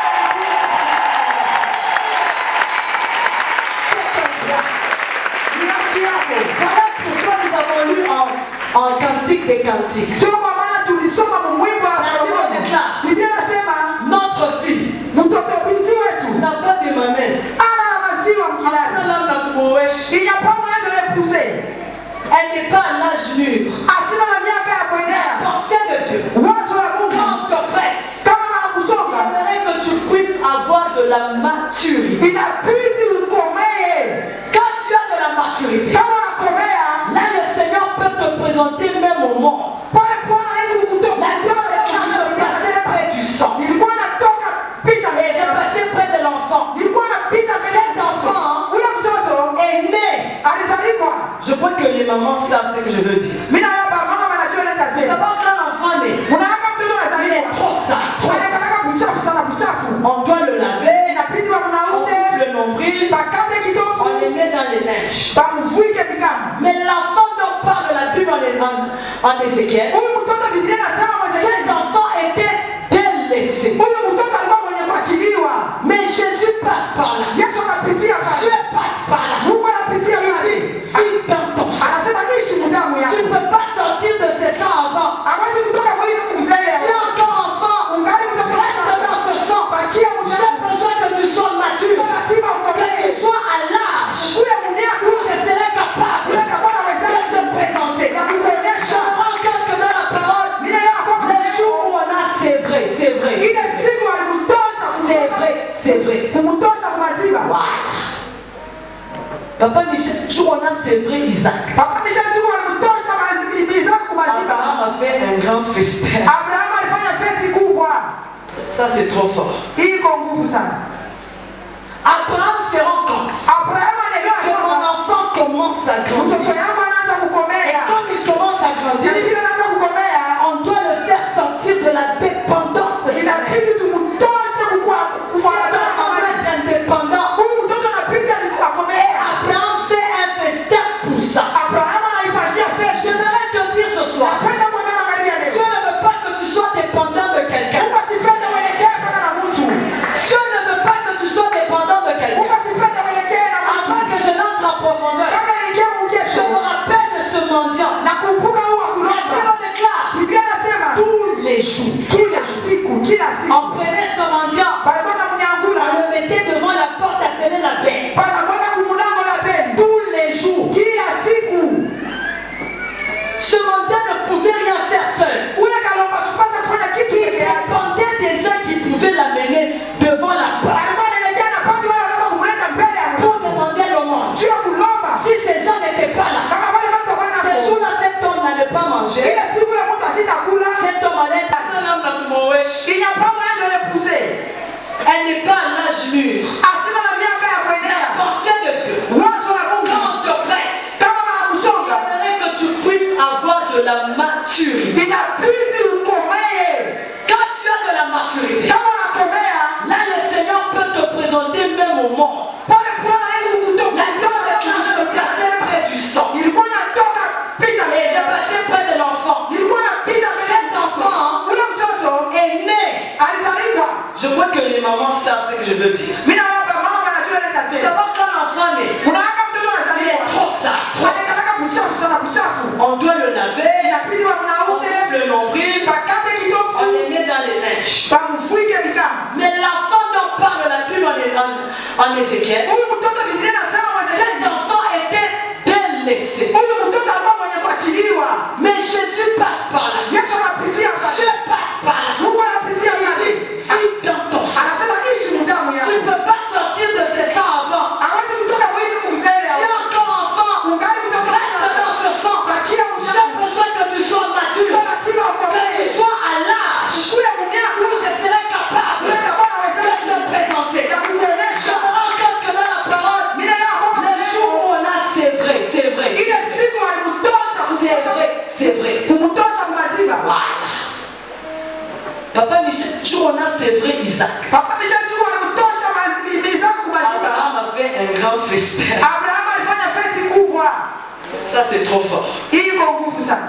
C'est ton droit. Voilà pourquoi nous avons lu en Cantique des Cantiques. Notre fille n'a pas de mamelle. Elle n'est pas à l'âge mûr. La pensée de Dieu. Quand on te presse, j'aimerais que tu puisses avoir de la maturité. Quand tu as de la maturité, là le Seigneur peut te présenter même au monde. La Bible dit quand je passais près du sang et je passais près de l'enfant. Cet enfant est né. Je crois que les mamans savent ce que je veux dire. Savoir qu'un enfant né, il est trop sale. On doit le laver, on le nombril, on les met dans les neiges. Mais l'enfant dont parle la Bible en Ézéchiel, cet enfant était délaissé. Mais Jésus passe par là. Dieu passe par là. Il dit, vis dans ton sang. Tu ne peux pas sortir de ce sang avant. Tu es encore enfant. Reste dans ce sang. J'ai besoin que tu sois mature. sévré. kumutosha kumaziba. Papa Michel, tu on a sévré Isaac. Papa Michel siku walimtosha Isaac kumaziba. Abraham a fait un grand festin. Abraham alifanya festi kubwa. Ça c'est trop fort. Iko nguvu sana. Abraham se rend compte Abraham que mon enfant commence à grandir. mtoto yangu anaanza Et kukomea. comme il commence à grandir, Hivi anaanza kukomea. on doit le faire sortir de la dépendance de sa mère. Inabidi tumtoshe Si on doit être indépendant, huyu mtoto anapita akomea. Abraham fait un festin pour ça. Abraham anaifanyia Je festi. voudrais te dire ce soir, Napenda mwambie magharibi ya Dieu leo. ne veut pas que tu sois dépendant de quelqu'un. Mungu asipende uelekee pana na mtu. Dieu ne veut pas que tu sois dépendant de Mungu quelqu'un. asipende uelekee na mtu. Avant que je n'entre en profondeur, Kabla niingie je mukesho. me rappelle de ce mendiant. Nakumbuka huwa La kulomba. Bible déclare Biblia inasema tous les jours. kila siku On prenait ce mendiant, balikuwa mnyangula. on le mettait devant la porte appelée la peine. Panakwenda kumulango la beni. Tous les jours. Kila siku. Ce mendiant ne pouvait rien faire seul. Ule kalomba supasa kufanya kitu Il peke yake. dépendait des gens qui pouvaient l'amener devant la porte Alikuwa anaelekea na pande wale wanaweza kumleta mbele ya pour mlango. demander le monde. Juu ya kulomba. Si ces gens n'étaient pas là, Kama wale watu hawana ce hapo. jour-là, cet homme n'allait pas manger. Ile siku ile mtu asitakula. Cet homme allait Inyapamo ndio lepuse. Elle n'est pas à l'âge mûr. Asina na miaka ya La kuendelea. pensée de Dieu. Wazo wa Mungu. Quand on te presse, Kama il wanakusonga. aimerait que tu puisses avoir de la maturité. Inabidi ukomee. Quand tu as de la maturité, Kama unakomea. là le Seigneur peut te présenter même au monde. Pale Bwana anaweza kukutoka. La Bible déclare, je passais près du sang Nilikuwa natoka pita et je mbele. passais près de l'enfant. Nilikuwa napita mbele. Cet enfant Ule mtoto est né. alizaliwa. Je crois que les mamans savent ce que je veux dire. Mimi na baba mama wanajua ile Vous tasema. savez quand l'enfant naît, Unaaka mtoto il est anazaliwa. trop sale, trop sale. Anataka kuchafu sana kuchafu. On doit le laver, Inabidi on wamnaushe. coupe le nombril, Bakate on kitofu. les met dans les linges. Bamfuike mikama. Mais l'enfant dont parle la Bible en Ézéchiel, Huyu mtoto Biblia inasema cet mwenye. enfant était délaissé. Huyu mtoto alikuwa mwenye kuachiliwa. Mais Jésus passe par là. Yesu anapitia Dieu pale. passe par là. Mungu anapitia Il pale. dit, vis dans ton sang. Anasema ishi mdamu Tu yako. ne peux pas sortir de ces sangs avant. Hawezi kutoka mwili mbele Tu es ya. encore enfant. Ungali mtoto. Reste dans ce sang. Bakia J'ai mdamu. besoin que tu sois mature. Bwana sima Que tu ukomee. sois à l'âge Kuya mumiako. où je serai capable Wewe utakuwa de unaweza te présenter. ya Je kukuonesha. me rends compte que dans la parole, Mimi leo kwa le jour où on a, c'est vrai, c'est vrai. ile siku alimtosha C'est kutosha. vrai, c'est vrai. Kumtosha maziba. Voilà. Papa Michel, tu on a c'est vrai Isaac. Papa Michel siku alimtosha maziba kumaziba. Abraham a fait un grand festin. Abraham alifanya festi kubwa. Ça c'est trop fort. Iko nguvu sana.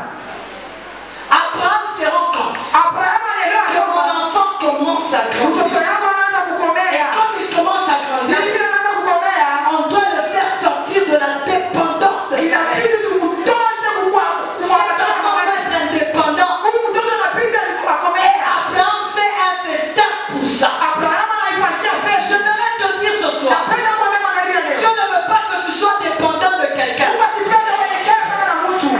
Abraham se rend compte Abraham anaelewa que mon kwamba enfant commence à mtoto grandir. yangu anaanza Et kukomea. comme il commence à Na grandir, hivi anaanza kukomea. on doit le faire sortir de la dépendance de sa mère. Inabidi tumtoshe Cet enfant va être indépendant. huyu mtoto anapita Et akomea. Abraham fait un festin pour ça. Abraham anaifanyia Je festi. voudrais te dire ce soir, Napenda kuambia magharibi ya Dieu leo. ne veut pas que tu sois dépendant de quelqu'un. Mungu asipende uelekee mpaka na mtu.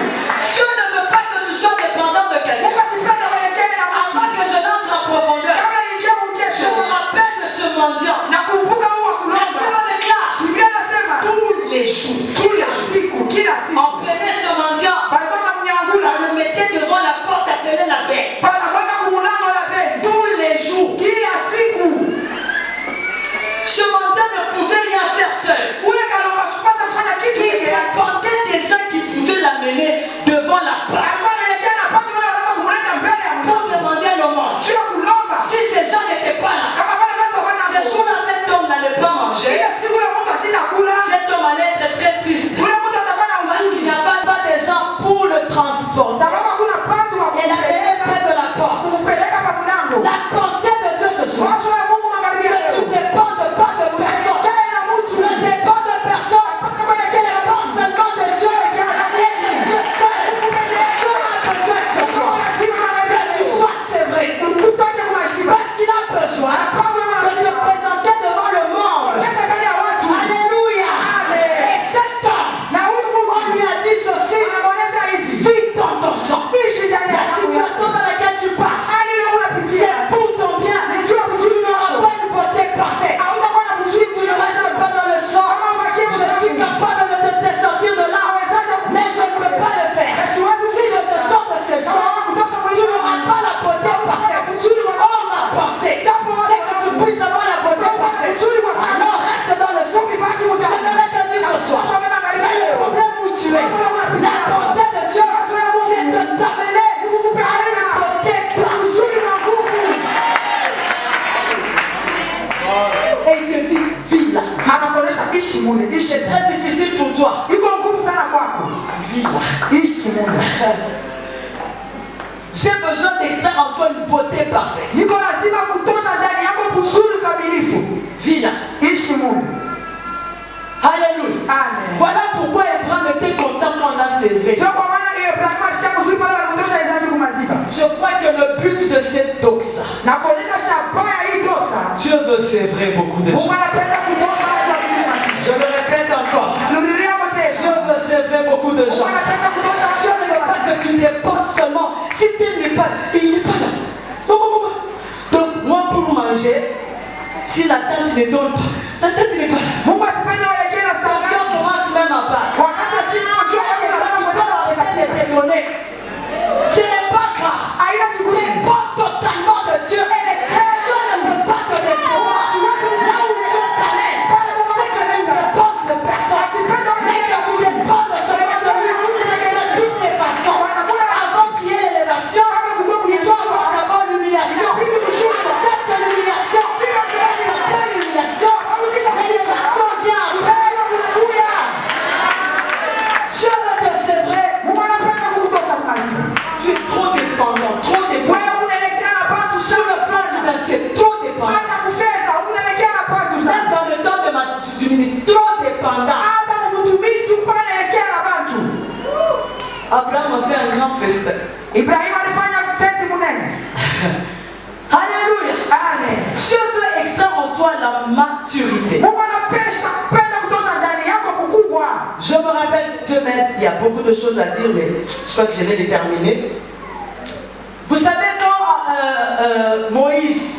ishi mule, ishi. C'est très difficile pour toi. Iko nguvu sana kwako. Vis là. Ishi mule. J'ai besoin d'extraire en toi une beauté parfaite. Niko lazima kutosha ndani yako uzuri kamilifu. Vis là. Ishi mule. Alléluia. Amen. Voilà pourquoi Abraham était content quand on a sévé. Ndio kwa maana Abraham alishika mzuri pale alikutosha Isaki kumazika. Je crois que le but de cette doxa, Na kuonesha shabaha ya hii dosa. Dieu veut sévrer beaucoup de Mungu gens. anapenda kutosha watu wa kumazika. Je le répète encore. Narudia wote. Dieu veut sévrer beaucoup de Mungu gens. anapenda kutosha watu Dieu wa ne veut pas que tu dépendes seulement. Si tu n'es pas, il n'est pas là. Non, non, non. Donc, moi, pour manger, si la tante ne donne pas, la tante n'est pas là. Mungu asipende waelekee na Donc, sababu. on commence même à part. Wakati wa shida unajua wewe Ce n'est pas grave. haina shughuli. Dépends totalement de Dieu. Dieu ne peut pas te décevoir. Là où Dieu t'amène, c'est que tu dépenses de personne. Mais que tu dépendes de ce de toutes les façons. Avant qu'il y ait l'élévation, il doit y avoir d'abord l'humiliation. Accepte l'humiliation. Ça s'appelle l'humiliation. L'élévation vient après. Dieu veut te sévrer. Mungu anapenda kutosha kumazika. Tu es trop dépendant, trop dépendant. Wewe unaelekea na watu Sur le plan humain, c'est trop dépendant. hata kufedha unaelekea na watu Même sana. dans le temps du ministère, trop dépendant. Hata mtumishi mpaka anaelekea na watu. Abraham a fait un grand festin. Ibrahim alifanya festi munene. Alléluia. Amen. Dieu veut extraire en toi la maturité. Mungu anapenda kutosha ndani yako kukubwa. Je me rappelle, Dieu m'aide, il y a beaucoup de choses à dire, mais je crois que je vais les terminer. Vous savez, quand Moïse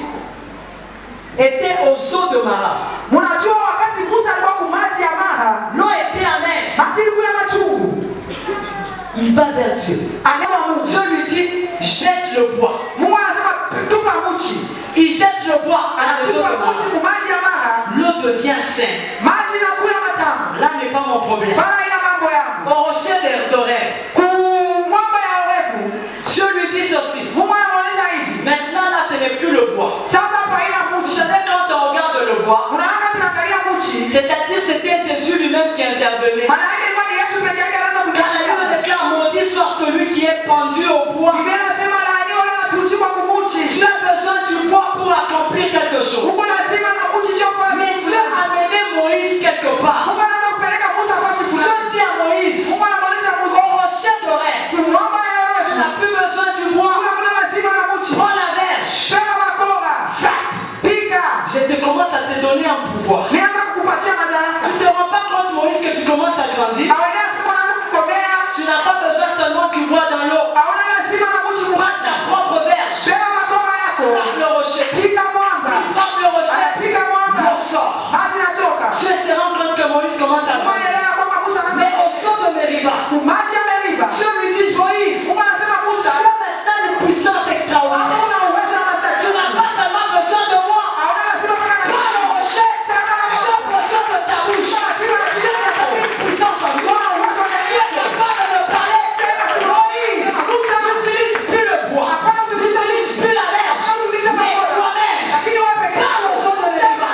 était au saut de Mara, Mnajua wakati Musa alikuwa kumaji ya Mara, l'eau était amère. maji ilikuwa ya machungu. Il va vers Dieu. Anaomba Mungu. Dieu lui dit, jette le bois. Mungu anasema tupa mchi. Il jette le bois à la zone Anatupa de Mara. mchi kumaji ya Mara. L'eau devient saine. Maji inakuwa matamu. Là n'est pas mon problème. Bala ina mambo yangu. Au rocher d'Oreb, Kumwamba ya Orebu. Dieu lui dit ceci. Mungu anaonyesha hivi. Maintenant là, ce n'est plus le bois. Sasa hapa haina Vous mchi. savez, quand on regarde le bois, Unaona tunaangalia mchi. c'est-à-dire c'était Jésus lui-même qui intervenait. Maana yake ilikuwa ni Yesu pekee yake anaweza Car la Bible kutangaza. déclare, maudit soit celui qui est pendu au bois. Biblia inasema laaniwa wala anatuchikwa kumuchi. Tu as besoin du bois pour accomplir quelque chose. Mungu lazima na mchi ndio kwa. Mais Dieu a mené Moïse quelque part. Mungu anaweza kupeleka Musa fashi Dieu fulani. dit à Moïse, Mungu anamwonyesha Musa. au rocher d'Oreb, Kumwamba ya tu Orebu. n'as plus besoin du bois. Kuna lazima na mchi. Prends la verge. Beba makoba. Piga. Je te commence à te donner un pouvoir. Nianza kukupatia madaraka. Tu ne te rends pas compte, Moïse, que tu commences à grandir. Awenea siku anaanza kukomea. Tu n'as pas besoin seulement du bois dans l'eau. Aona lazima na mchi Prends kumachi. ta propre verge. Beba makoba yako. Frappe le rocher. Piga mwamba. Il frappe le rocher. Piga mwamba. L'eau sort. Maji natoka. Dieu se rend compte que Moïse commence à Mungu grandir. anaelewa kwamba Musa Mais anaanza au saut de Meriba, kumaji ameiva. Dieu lui dit, Moïse, Mungu anasema tu Musa, as maintenant une puissance extraordinaire. hakuna uwezo wa Tu mastaki. n'as pas seulement besoin de moi. Aona lazima kana na Prends le rocher. J'ai besoin de ta bouche. J'ai besoin d'une puissance en toi. Tu es capable de parler. Moïse, n'utilise plus le bois. N'utilise plus la verge. Mais toi-même, lakini wewe pekee parle au son de Meriba.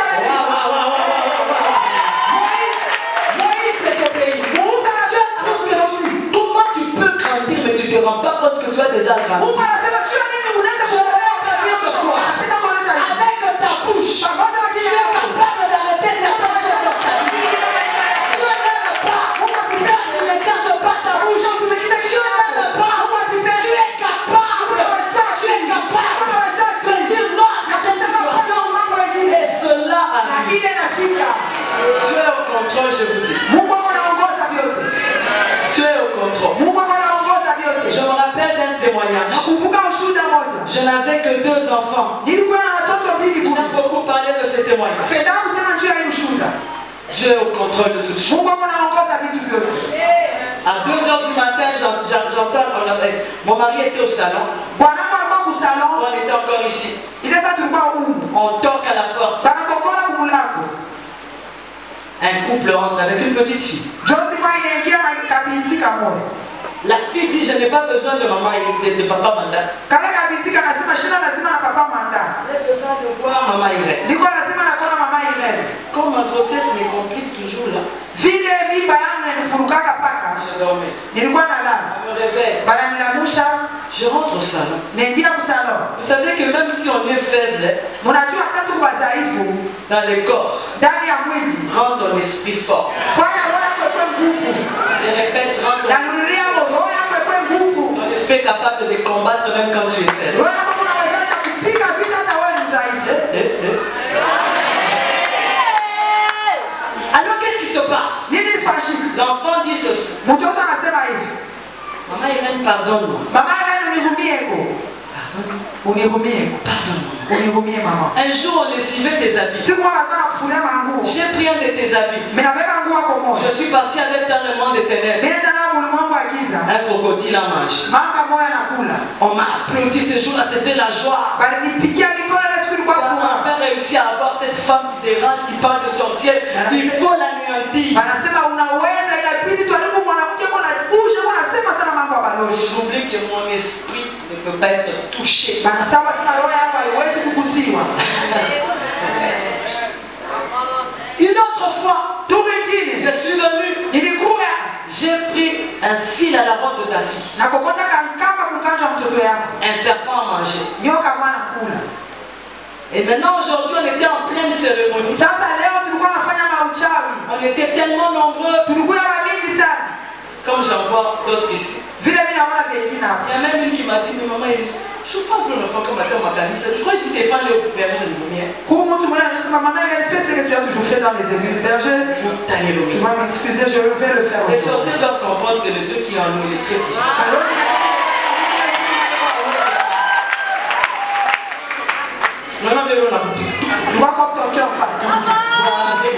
Moïse désobéit. Dieu trouve que comment tu peux grandir, mais tu ne te rends pas compte que tu as déjà grandi. Mungu anasema jua nini unaweza Avec ta bouche, tu es capable d'arrêter certaines choses dans ta vie. Tu n'aimes pas, tu n'exerces pas ta bouche. Tu n'aimes pas, tu es capable de dire non à certaines situations. Et cela arrive. Tu es au contrôle, je vous dis. Mungu anaongoza vyote. Tu es au contrôle. Mungu anaongoza vyote. Je me rappelle d'un témoignage. Nakumbuka ushuhuda moja. Je n'avais que 2 enfants. Nilikuwa na watoto mbili J'aime kule. beaucoup parler de ce témoignage. Penda kusema juu ya hii ushuhuda. Dieu est au contrôle de toutes choses. Mungu anaongoza vitu vyote. À 2h du matin, j'entends, mon mari était au salon. Bwana wangu alikuwa kusalon. On était encore ici. Ile sasa tulikuwa huko. On toque à la porte. Sana kokola kumulango. Un couple entre avec une petite fille. Joseph inaingia na kabinti kamoja. La fille dit, je n'ai pas besoin de maman et de papa Manda. Kale kabinti kanasema shina lazima na papa Manda. J'ai besoin de voir maman Irène. Niko lazima na kuona mama Irene. Comme ma grossesse me complique Mnajua tatu kwa dhaifu dans le corps, ndani ya mwili. rends ton esprit fort. Fanya roho yako ikuwe nguvu. Je répète, rends Na nunulia roho yako ikuwe nguvu. ton esprit est capable de combattre même quand tu es faible. Roho yako unaweza kupiga vita hata wewe ni dhaifu. Alors qu'est-ce qui se passe? Nini fashika? L'enfant dit ceci. Mtoto anasema hivi. Maman Irène, pardonne-moi. Mama yangu unihumieko. Unihumieko. Unihumie mama. Un jour on lessivait tes habits. Siku anataka kufulia manguo. J'ai pris un de tes habits. Mimi nabeba nguo yako moja. Je suis parti avec dans le monde des ténèbres. Mimi ndio na ulimwengu wa giza. Un crocodile a mangé. Mama moja anakula. On m'a applaudi ce jour-là, c'était la joie. Bali nipigia mikono na siku ilikuwa On furaha. a réussi à avoir cette femme qui dérange, qui parle de sorcière. Il faut l'anéantir. Anasema unaweza, inabidi tuharibu mwanamke kwa uje kwa nasema sana mambo ya balozi. J'oublie que mon esprit ne peut pas être touché. Anasema sana roho yako haiwezi kugusiwa. Une autre fois, Tu mwingine, je suis venu, nilikuwa j'ai pris un fil à la robe de ta fille. na kokota kama kukanja mtoto yako. Un serpent a mangé. Nyoka mwana kula. Et maintenant, aujourd'hui, on était en pleine cérémonie. Sasa leo tulikuwa nafanya mauchawi. On était tellement nombreux. Tulikuwa wengi sana. Comme j'en vois d'autres ici. Vile mimi naona wengine hapa. Il y a même une qui m'a dit, mais maman, je suis pas un peu un enfant comme ma canisse. Je crois que j'étais fan de berger de lumière. Comme tout le monde anasema mama elle fait ce que tu as toujours fait dans les églises bergers. Tu vas m'excuser, je vais le faire Les aussi. sorciers doivent comprendre que le Dieu qui est en nous il est très puissant. Alors, Maintenant, on a coupé. tu vois comme ton cœur part. Je me rappelle,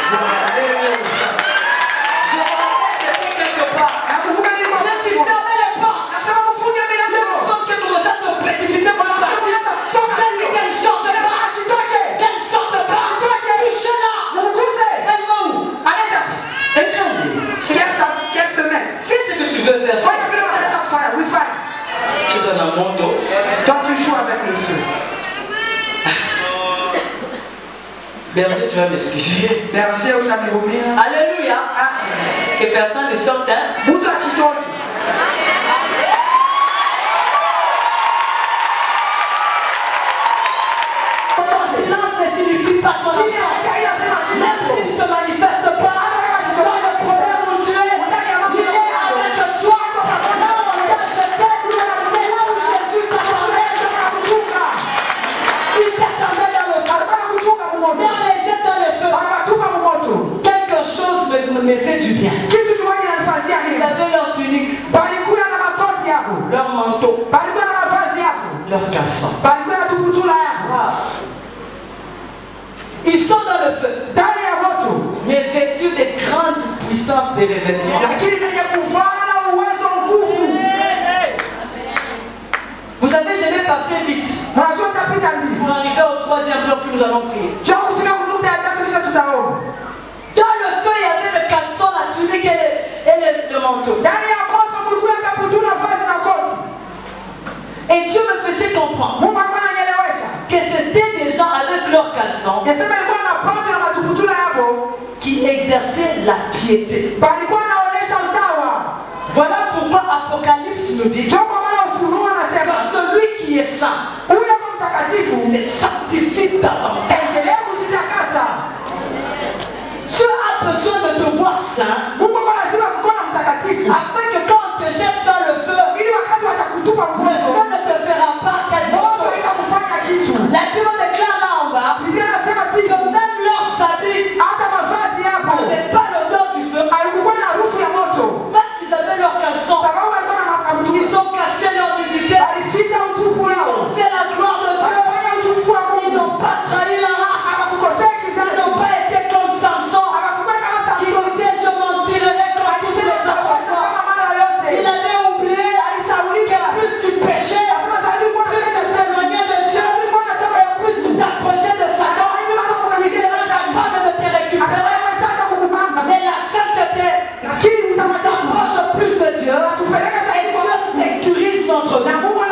c'était quelque part. Nakumbuka nilikuwa J'ai dit, fermez les portes. nasema mfunge Il y a milango. une femme qui a commencé à se précipiter pour la partie. J'ai dit qu'elle sorte pas. Qu'elle sorte pas. Touchez-la. Muguse. Elle va où? Anaenda. Elle calme. Qu'elle se mette. Fais ce que tu veux faire. Fanya vile unataka kufanya. We fine. Tu es dans mon dos. Toi tu joues avec le feu. Berger, tu vas m'excuser. Berger utanihurumia. Alléluia. Que personne ne sorte, hein. Mtu asitoke. Son silence ne signifie pas son Chini absence. ya ila sema chini. Même s'il ne se manifeste pas dans le problème où tu es, il est avec toi. Là où on t'a jeté, c'est là où Jésus t'a parlé. Il t'attendait dans le feu. Dans les jets dans le feu. Quelque chose me fait du bien. Ils avaient leur tunique, leur manteau, leur caleçon. Ils sont dans le feu, mais vêtus de grandes puissances de revêtements. Vous savez, je vais passer vite pour arriver au troisième bloc que nous allons prier. Dans le feu, il y avait le caleçon, la tunique et le manteau. Et Dieu me faisait comprendre que c'était des gens avec leur caleçon qui exerçaient la piété. Voilà pourquoi Apocalypse nous dit que celui qui est saint se sanctifie davantage. Dieu a besoin de te voir saint afin que quand on te jette dans le feu, le feu ne te fera pas quelque chose. La Bible déclare là en bas que même leurs habits n'avaient pas l'odeur du feu parce qu'ils avaient leur caleçon. Ils ont caché leur nudité. Ils ont fait la gloire de Dieu. Ils n'ont pas trahi la race. Ils n'ont pas été comme Samson qui disait je m'en tirerai comme tous les autres. Il avait oublié que plus tu péchais, plus tu t'éloignais de Dieu, et plus tu t'approchais de Satan, il sera capable de te récupérer. Mais la sainteté s'approche plus de Dieu et Dieu sécurise notre vie.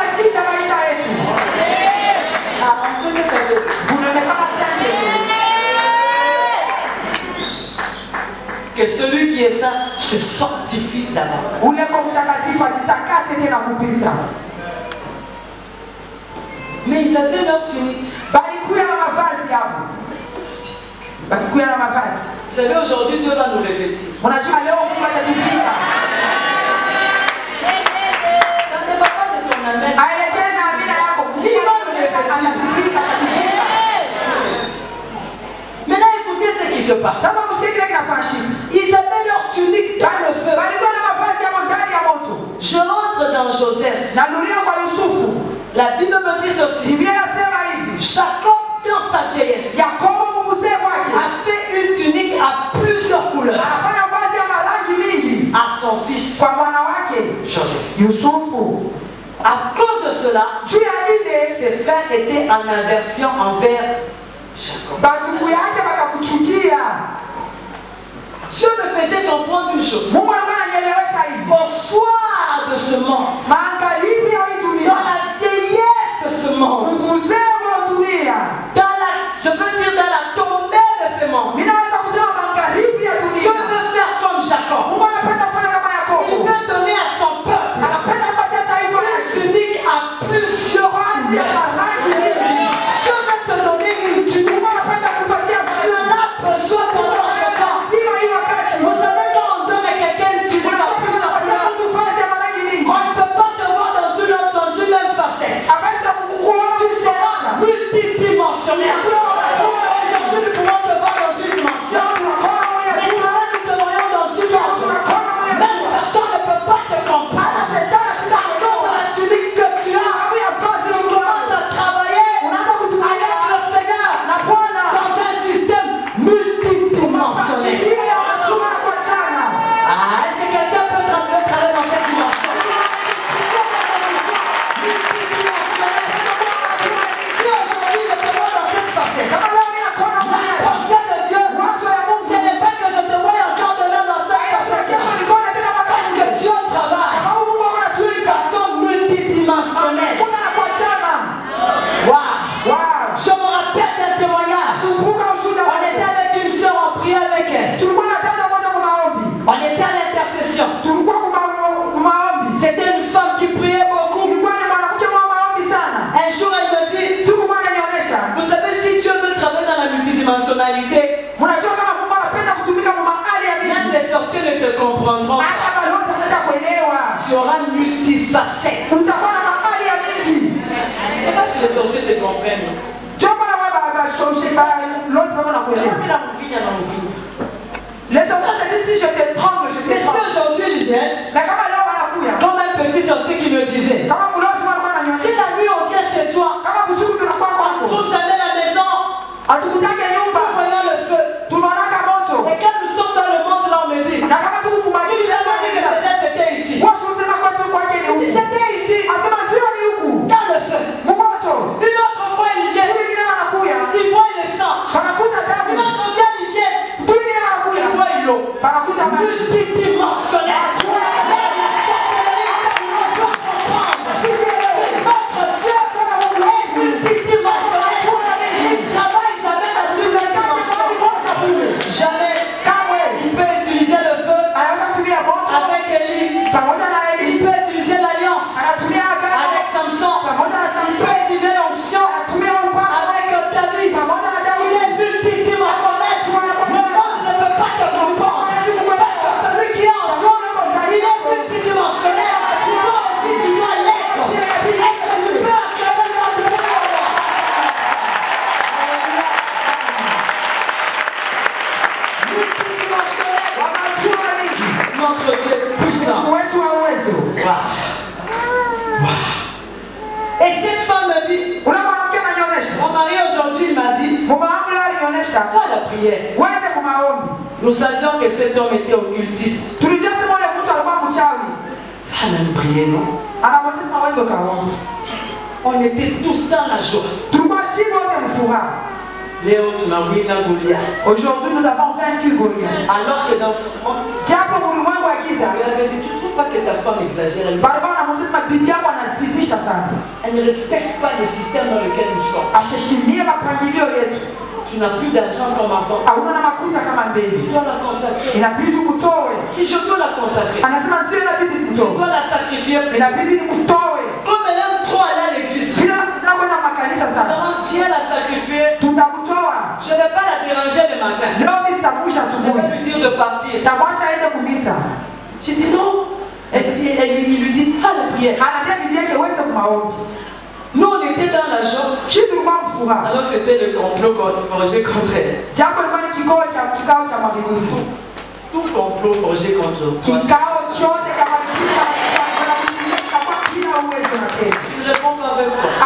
Ah, on peut le savoir. Que celui qui est saint se sanctifie davantage. Mais ils avaient leur tunique. Vous savez, aujourd'hui, Dieu va nous revêtir. Ça ne dépend pas de ton amen. Maintenant, écoutez ce qui se passe. Ils avaient leur tunique dans le feu. Je rentre dans Joseph. La Bible me dit ceci. Jacob, dans sa vieillesse, a fait une tunique à plusieurs couleurs à son fils Joseph. À cause de cela, ses frères étaient en aversion envers Jacob. Dieu me faisait comprendre une chose. Au soir de ce monde, dans la vieillesse de ce monde, je peux dire dans la tombée de ce monde, Dieu veut faire comme Jacob. Il veut donner à son peuple une tunique à plusieurs couleurs. Dieu veut te donner une tunique. Tu en as besoin pendant ce temps. Vous savez, quand on donne à quelqu'un une tunique à plusieurs couleurs, on ne peut pas te voir dans une même facette. Tu seras multidimensionnel. Aujourd'hui, nous pouvons te voir dans une dimension. Mais demain, nous te voyons dans une autre. Même Satan ne peut pas te comprendre. À cause de la tunique que tu as, tu commences à travailler avec le Seigneur dans un système multidimensionnel. Ah, est-ce que quelqu'un peut travailler dans cette dimension? Si aujourd'hui je te vois dans cette facette, la pensée de Dieu, ce n'est pas que je te vois encore demain dans cette facette. Parce que Dieu travaille d'une façon multidimensionnelle. Wow. Je me rappelle d'un témoignage. On était avec une soeur, on priait avec elle. On était à l'intercession. C'était une femme qui priait beaucoup. Un jour, elle me dit, vous savez, si Dieu veut travailler dans la multidimensionnalité, même les sorciers ne te comprendront pas. Tu auras multifacette. C'est parce que les sorciers te comprennent. Les sorciers se disent si je t'étrangle, je Mais si t'étrangle. aujourd'hui ils viennent, comme un petit sorcier qui me disait, si la nuit on vient chez toi, on ne trouve jamais la maison, nous voyons le feu. Et quand nous sommes dans le monde là, on me dit, c'était ici. Si c'était ici, dans le feu. Une autre fois il vient, il voit le sang. Une autre fois il vient, il voit l'eau. Multidimensionnel. La sorcellerie doit comprendre. Notre Dieu est multidimensionnel. Il ne travaille jamais dans une même dimension. Jamais. Il peut utiliser le feu avec Élie. Il peut utiliser l'alliance avec Samson. Il peut utiliser l'onction avec David. Il est multidimensionnel. Le monde ne peut pas te comprendre. Parce que celui qui est en toi, il est multidimensionnel. Toi aussi, tu dois l'être. Est-ce que tu peux acclamer le nom de Dieu? Multidimensionnel. Notre Dieu est puissant. Et cette femme me dit, mon mari aujourd'hui il m'a dit, va à la prière. Nous savions que cet homme était occultiste. Va même prier, non? On était tous dans la joie. Léo, tu n'as vu un Goliath. Aujourd'hui, nous avons vaincu Goliath. Alors que dans ce monde, il avait dit, tu ne trouves pas que ta femme exagère? Elle ne respecte pas le système dans lequel nous sommes. Tu n'as plus d'argent comme avant. Tu dois la consacrer. Si je dois la consacrer, tu dois la sacrifier. Comme elle aime trop aller à l'église, nous allons bien la sacrifier matin. Leo sitamusha Je asubuhi. vais lui dire de partir. Tamwacha aende kumisa. J'ai dit non. Il lui dit, pas de prière. Anaambia bibi yake uende kumaombi. Nous, on était dans la joie. Tulikuwa mfuraha. Alors c'était le complot forgé contre elle. Jambo lilikuwa ni kikao cha maharibifu. Tout complot forgé contre toi. Kikao chote cha maharibifu kitakuwa kila uwezo na tena. Tu ne réponds pas avec foi.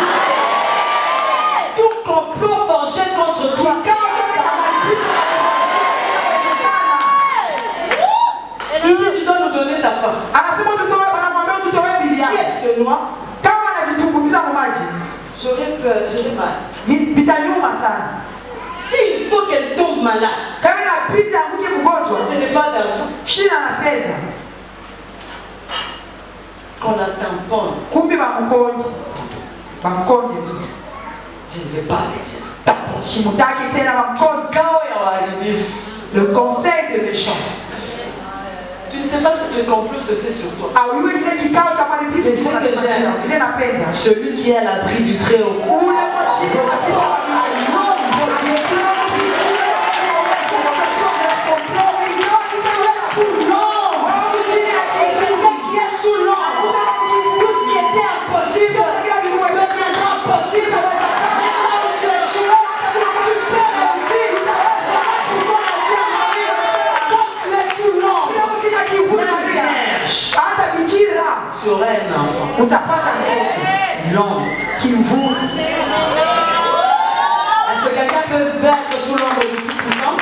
Tout complot forgé contre toi. Kikao chote cha maharibifu Il dit, tu dois nous donner ta femme. anasema tutoe, wanamwambia tutoe bibi yako. Qui est ce noir? Kama anajitumbukiza kwa maji, J'aurais peur, j'aurais mal. vitanyuma sana. S'il faut qu'elle tombe malade, Kama inapita anguke mgonjwa, ce n'est pas d'argent shina na pesa, qu'on la tamponne. kumbi bamkonje tu. Je ne vais pas déjà. Shimutaki tena bamkonje. Kao ya waharibifu. Le conseil de méchant. Tu ne sais pas ce que le complot se fait sur toi. Auyue kile kikao cha maharibifu C'est ce que j'aime. ile napenda. Celui qui est à l'abri du Très-Haut. Ule mochini kabisa wa tu auras un enfant. utapata mtoto L'ombre. kimvuri. Est-ce que quelqu'un peut battre sous l'ombre du Tout-Puissant?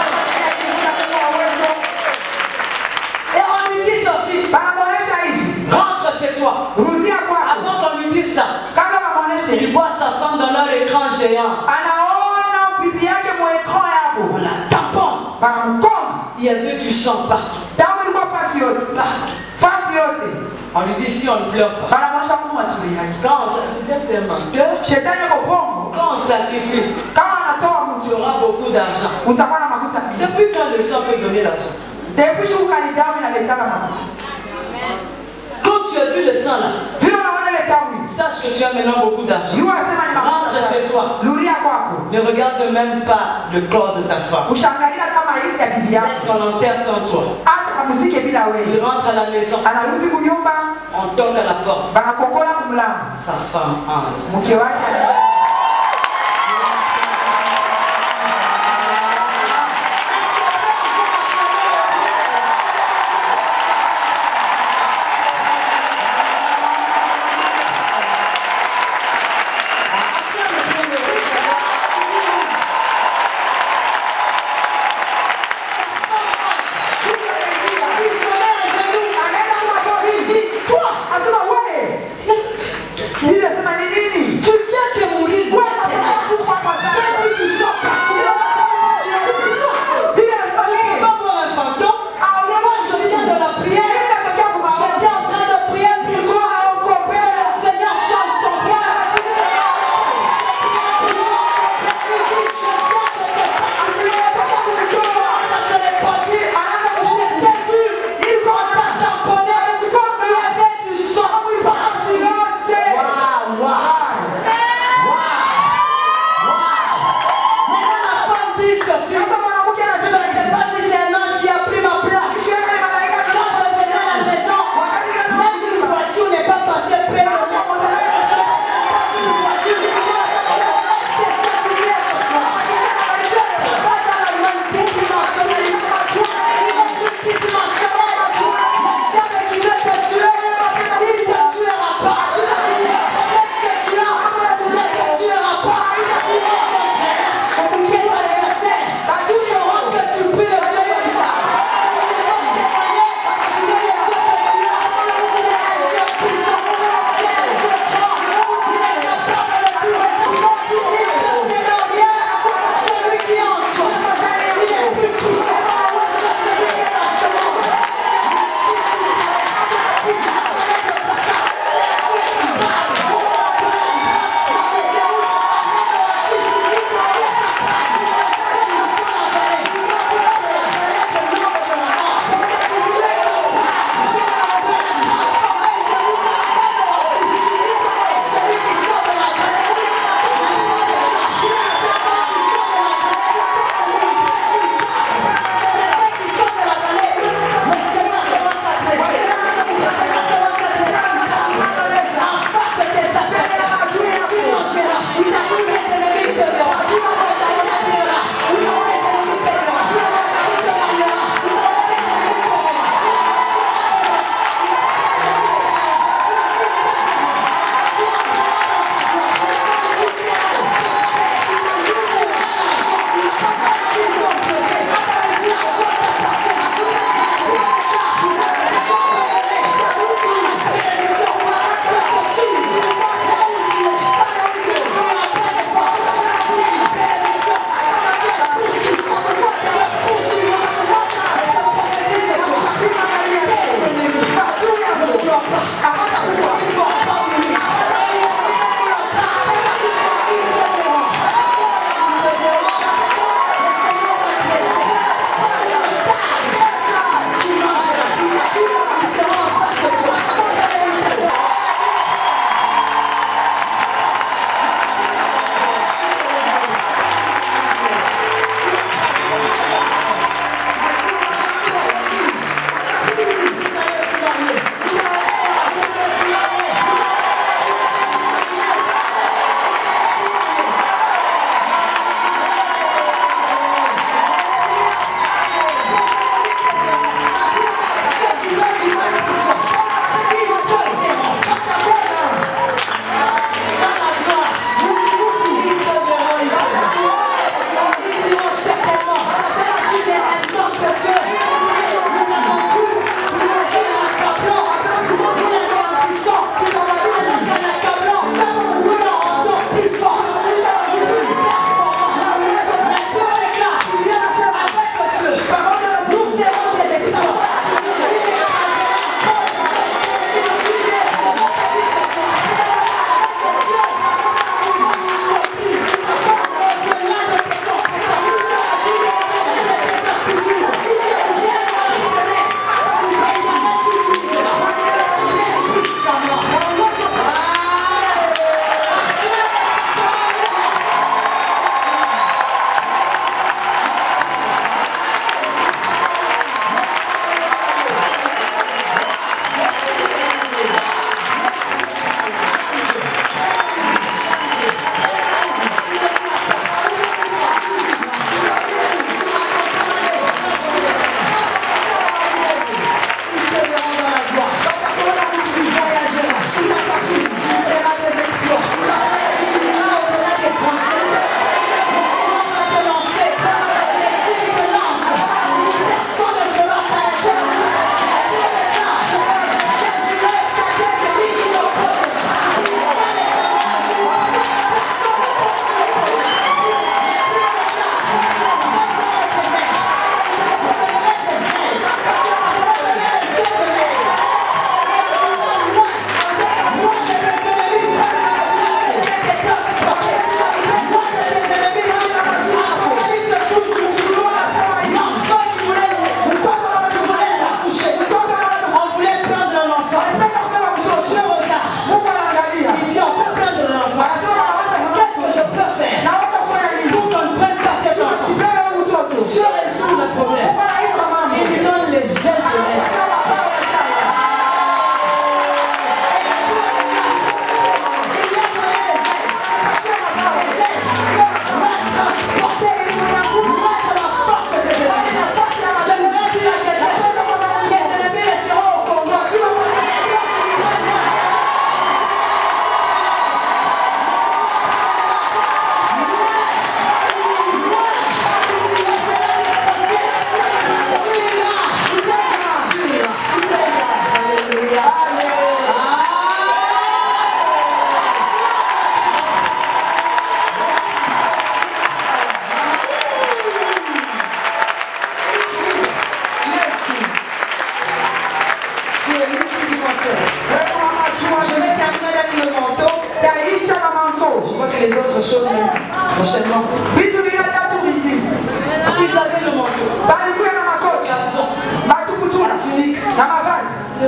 Et on lui dit ceci. Banamuonesha hivi, Rentre chez toi. rudia kwako. Avant qu'on lui dise ça, Kabla bamuoneshe, il voit sa femme dans leur écran géant. anaona bibi yake mu ekran yako, On la taponne. banamkonga. Il y avait du sang partout. Damu ilikuwa fasi yote, Partout. fasi yote. On lui dit si on ne pleure pas. Banamuonesha kumwatuli yake. Quand on sacrifie, c'est un menteur. Shetani yako bongo, Quand on sacrifie, kama anatoa tu mtu auras beaucoup d'argent. utakuwa na makuta mingi. Depuis quand le sang peut donner l'argent? Depuis shuka ni damu inaletaka makuta. Quand tu as vu le sang là, Vile unaona ile damu hivi, sache que tu as maintenant beaucoup d'argent. yua sema ni Rentre makuta. chez toi. Luria kwako. Ne regarde même pas le corps de ta femme. Ushangalia kama hivi ya bibi Laisse yako. qu'on enterre sans toi. Acha kamuzike bila Il wewe. rentre à la maison. Anarudi kunyumba, On toque à la porte. banakongola kumlango. Sa femme entre. Mke wake Tu viens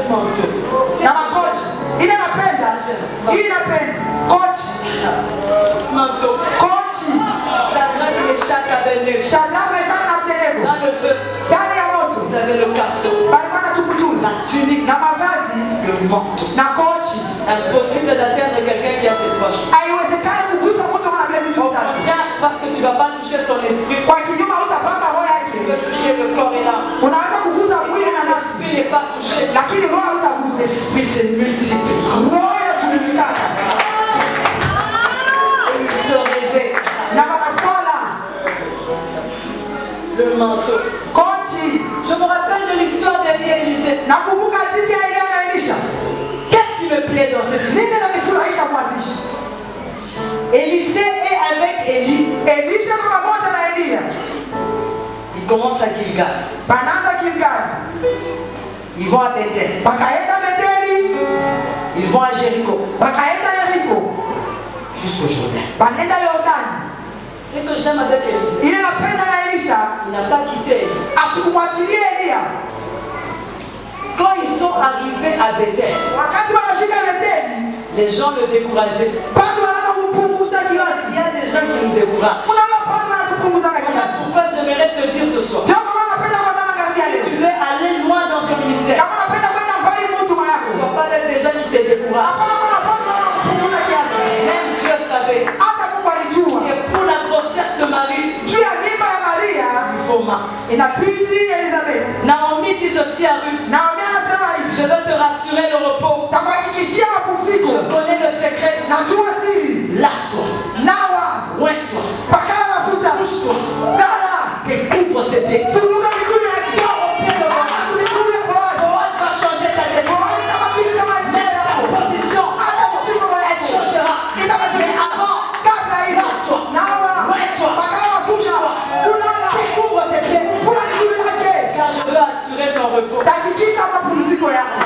manteau. Na makochi. Ile napenda. Ile napenda. Kochi. Manteau. Kochi. Shadrach, Meshach, Abednego. Shadrach, Meshach na Abednego. Dans le feu. Ndani ya moto. Vous avez le casseau. Balikuwa na tukutuli. La tunique. Na mavazi. Le manteau. Na kochi. Impossible d'atteindre quelqu'un qui a ces trois choses. Haiwezekani kugusa mtu kama vile vitu Au vitatu. contraire, parce que tu ne vas pas toucher son esprit. Kwa kinyume utapamba roho Tu yake. peux toucher le corps et l'âme. Unaweza kugusa mwili na nafsi. L'esprit n'est pas touché. Lakini roho hautagusa. L'esprit se multiplie. Roho inajulikana. Et il se réveille. Na wanafala. Le manteau. Kochi. Je me rappelle de l'histoire d'Élie et Élisée. Nakumbuka hadithi ya Elia na Elisha. Qu'est-ce qui me plaît dans cette histoire? Nini inanifurahisha mwandishi? Élisée est avec Élie. Elisha kwa pamoja na Elia. Ils commencent à Gilgal. Banaanza Gilgal. Ils vont à Bethel. Bakaenda Betheli. Ils vont à Jéricho. Bakaenda Yeriko. Jusqu'au Jourdain. Banaenda Yordani. Ce que j'aime avec Élisée, Ile napenda na Elisha. il n'a pas quitté Élie. Asikumwachilie Elia. Quand ils sont arrivés à Bethel, Wakati wanafika Betheli, les gens le décourageaient. bado wanaanza kupunguza Il kiasi. y a des gens qui nous découragent. Unaona bado wanatupunguza na Voilà kiasi. pourquoi j'aimerais te dire ce soir. Ndio kwa maana napenda kwa mama ngambia Si leo. tu veux aller loin dans ton ministère, Kama napenda kwenda mbali na huduma ne yako. sois pas avec des gens qui te découragent. Hapana kwa napenda kupunguza kiasi. Même Dieu savait Hata Mungu alijua. que pour la grossesse de Marie, Juu ya mimba ya Maria il faut Marthe. inabidi Elizabeth. Naomi dit ceci à Ruth. Naomi anasema hivi. Je veux te rassurer le repos. Takuhakikishia mapumziko. Je connais le secret. Najua siri. Lave-toi. Nawa. Oins-toi. Pakala mafuta. Touche-toi. Dala. Découvre ses pieds. Funguka miguu yake. Dors au pied de Boaz. Miguu ya Boaz. Boaz va changer ta destinée. Boaz itabadilisha maisha Même ta yako. position, Hata mshiko elle wako. changera. Mais avant, Kabla hiyo. lave-toi. Nawa. Oins-toi. Pakala mafuta. Kulala. Découvre ses pieds. Kuna miguu yake. Car je veux assurer ton repos. Tahakikisha mapumziko yako.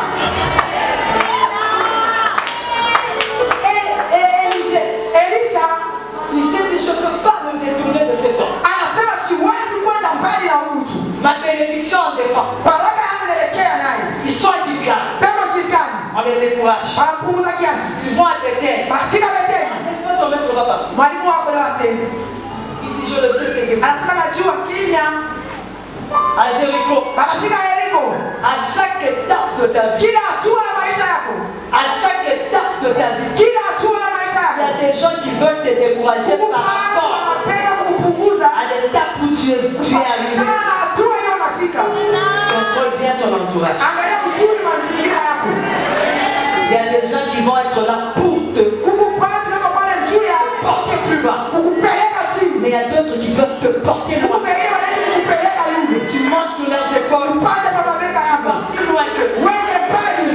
Et Élisée, Elisha il s'est dit, je ne peux pas me détourner de cet homme. anasema siwezi kwenda mbali na mtu. Ma bénédiction en dépend. Baraka yangu inaelekea naye. Ils sont à Gilgal. Pema jikani. On les décourage. Wanapunguza kiasi. Ils vont à Bethel. Bafika Betheli. Est-ce que ton maître va partir? Mwalimu wako leo atende. Il dit, je le sais que c'est Anasema najua kimya. à Jéricho. Banafika Yeriko. À chaque étape de ta vie, Kila hatua ya maisha yako. à chaque étape de ta vie, Kila hatua ya maisha il y yako. a des gens qui veulent te décourager Mungu par mara rapport anapenda kukupunguza. à l'étape où tu es arrivé. Kama na hatua hiyo unafika. Contrôle bien ton entourage. Angalia vizuri mazingira yako. Il y a des gens qui vont être là pour te Kukupata ndio pale juu ya porter plus bas. kukupeleka chini. Mais il y a d'autres qui peuvent te porter loin. Kukupeleka wale kukupeleka yule. Tu montes sur leurs épaules, Upande kwa mabega yako. plus loin que eux. Wende mbali.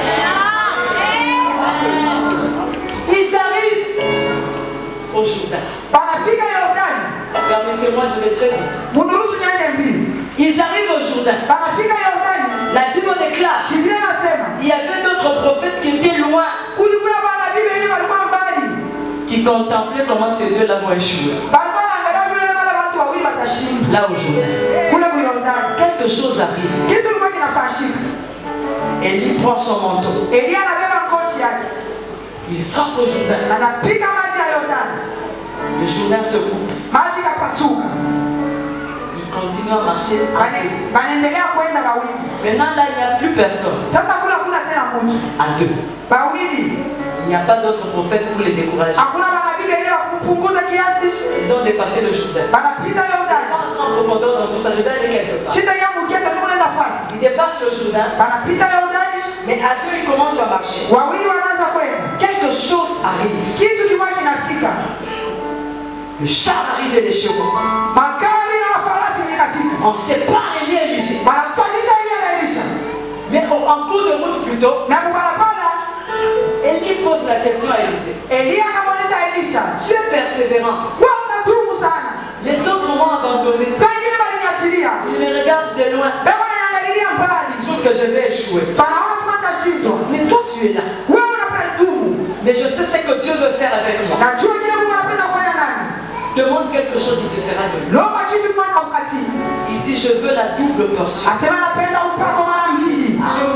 Ils arrivent au Jourdain. Banafika Yordani. Permettez-moi, je vais très vite. Munuruhusu niende mbili. Ils arrivent au Jourdain. Banafika Yordani. La Bible déclare Biblia inasema il y avait d'autres prophètes qui étaient loin, kulikuwa manabii wengi walikuwa mbali. qui contemplaient comment ces deux-là vont échouer. Balikuwa wanaangalia vile wale watu wawili watashinda. Là au Jourdain, Kule ku Yordani. quelque chose arrive. Kitu kilikuwa kinafanyika. Élie prend son manteau. Elia anabeba koti yake. Il frappe au Jourdain. Anapiga maji ya Yordani. Le Jourdain se coupe. Maji kapasuka. Il continue à marcher. Banaendelea kwenda bawili. Maintenant, là, il n'y a plus personne. Sasa kula kuna tena mtu. À deux. Bawili. Il n'y a pas d'autres prophètes pour les décourager. Hakuna manabii wengi wa kupunguza kiasi. Ils ont dépassé le Jourdain. Banapita Je vais Yordani. pas entrer en profondeur dans tout ça, je vais aller quelque part. Shida yangu kete kuna nafasi. Ils dépassent le Jourdain, Banapita Yordani. mais à deux, ils commencent à marcher. Wawili wanaanza kwenda. Quelque chose arrive. Kitu kimoja kinafika. Le char arrive et les chevaux. Magari na farasi inafika. On sépare Élie et Élisée. Wanachanisha Elia na Elisha. Mais en cours de route plutôt, Na kubarabara Élie pose la question à Élisée. Elia akamuuliza Elisha, Tu es persévérant. wewe unatumu sana. Les autres m'ont abandonné. Pengine waliniachilia. Ils me regardent de loin. Bego naangalia mbali. Ils trouvent que je vais échouer. Banaona kama nitashindwa. Mais toi, tu es là. Wewe unapedumu. Mais je sais ce que Dieu veut faire avec moi. Najua kile Mungu anapenda kufanya nani. Demande quelque chose, il te sera donné. Lomba kitu kimoja ampatie. Il dit, je veux la double portion. Asema napenda upako mara mbili. Mais il y a des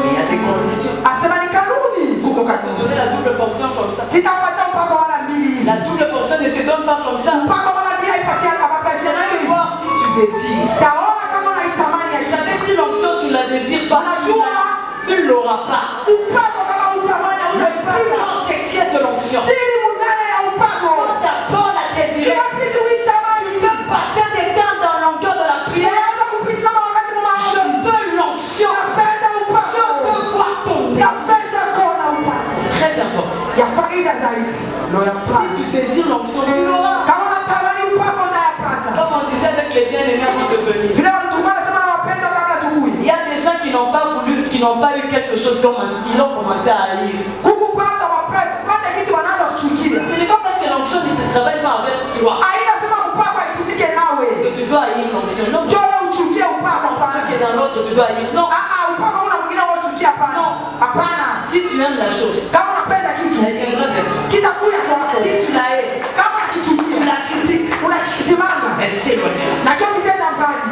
condition. Asema ni kanuni kuko On kanuni. donner la double portion comme ça. Sitapata mpaka mara mbili. La double portion ne se donne pas comme ça. Mpaka mara mbili haipatia abapatia Tu nayo. vas voir si tu désires. Taona kama unaitamani Vous aisha. savez, si l'onction tu la désires pas, tu ne l'auras pas. Upako kama utamani Le plus unaipata. grand secret de l'onction. Siri munene ya upako. D'abord la désirer. Inabidi uitamani. Tu peux passer des temps dans l'onction de la prière. Unaweza kupita wakati Je mmoja. veux l'onction. Napenda Je upako. veux voir ton désir. Napenda kuona upako. Très important. Ya faida zaidi. Ndio ya Si plani. tu désires l'onction, tu l'auras. Kama unatamani upako unayapata. Comme on disait avec les bien-aimés avant de venir. Vile watu wanasema nawapenda kabla tukui. Il y a des gens qui n'ont pas voulu, qui n'ont pas eu quelque chose qu'ils ont commencé à haïr. Kukupata wapenda, kupata kitu wanaanza kuchukia. Ce n'est pas parce que l'onction ne travaille pas avec toi Haina sema upako haitumike nawe. que tu dois haïr l'onction. Non, Njoo uchukie upako ce hapana. qui est dans l'autre, tu dois haïr. Non, Upako una mwingine unachukia hapana. Non. Hapana. si tu aimes la chose, Kama unapenda kitu, elle viendra vers toi. kitakuja kwako. Si tu la hais, Kama tu unakichukia, la critiques, unakisimanga. elle s'éloignera. Na kio kitenda mbali.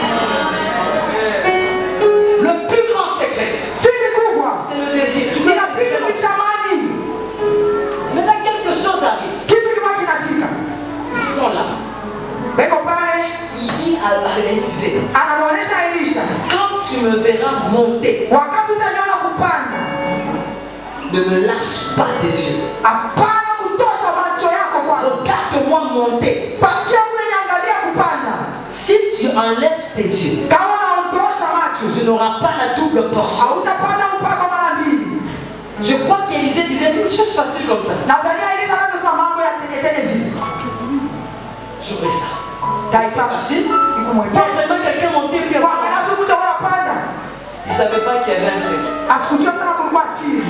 Le plus grand secret, Siri kubwa. c'est le désir. Tu dois Inabidi kutamani. Maintenant, quelque chose arrive. Kitu kama kinafika. Ils sont là. Beko pale, Il dit à Élysée, anamuonesha Elisha. quand tu me verras monter, Wakati utaniona kupanda, ne me lâche pas des yeux. hapana kutosha macho yako kwangu. Regarde-moi monter. Pakia ule niangalia kupanda. Si tu enlèves tes yeux, Kama unaondosha macho, tu n'auras pas la double portion. hautapata upako mara mbili. Je crois qu'Élisée disait une chose facile comme ça. Nazaria Elisha anasema mambo ya teketele hivi. J'aurais ça. Taipata Facile. ikumwepesi. Forcément, quelqu'un montait puis Kwa maana tu mtu anapanda. il ne savait pas qu'il y avait un secret. Asikujua sana kulikuwa siri.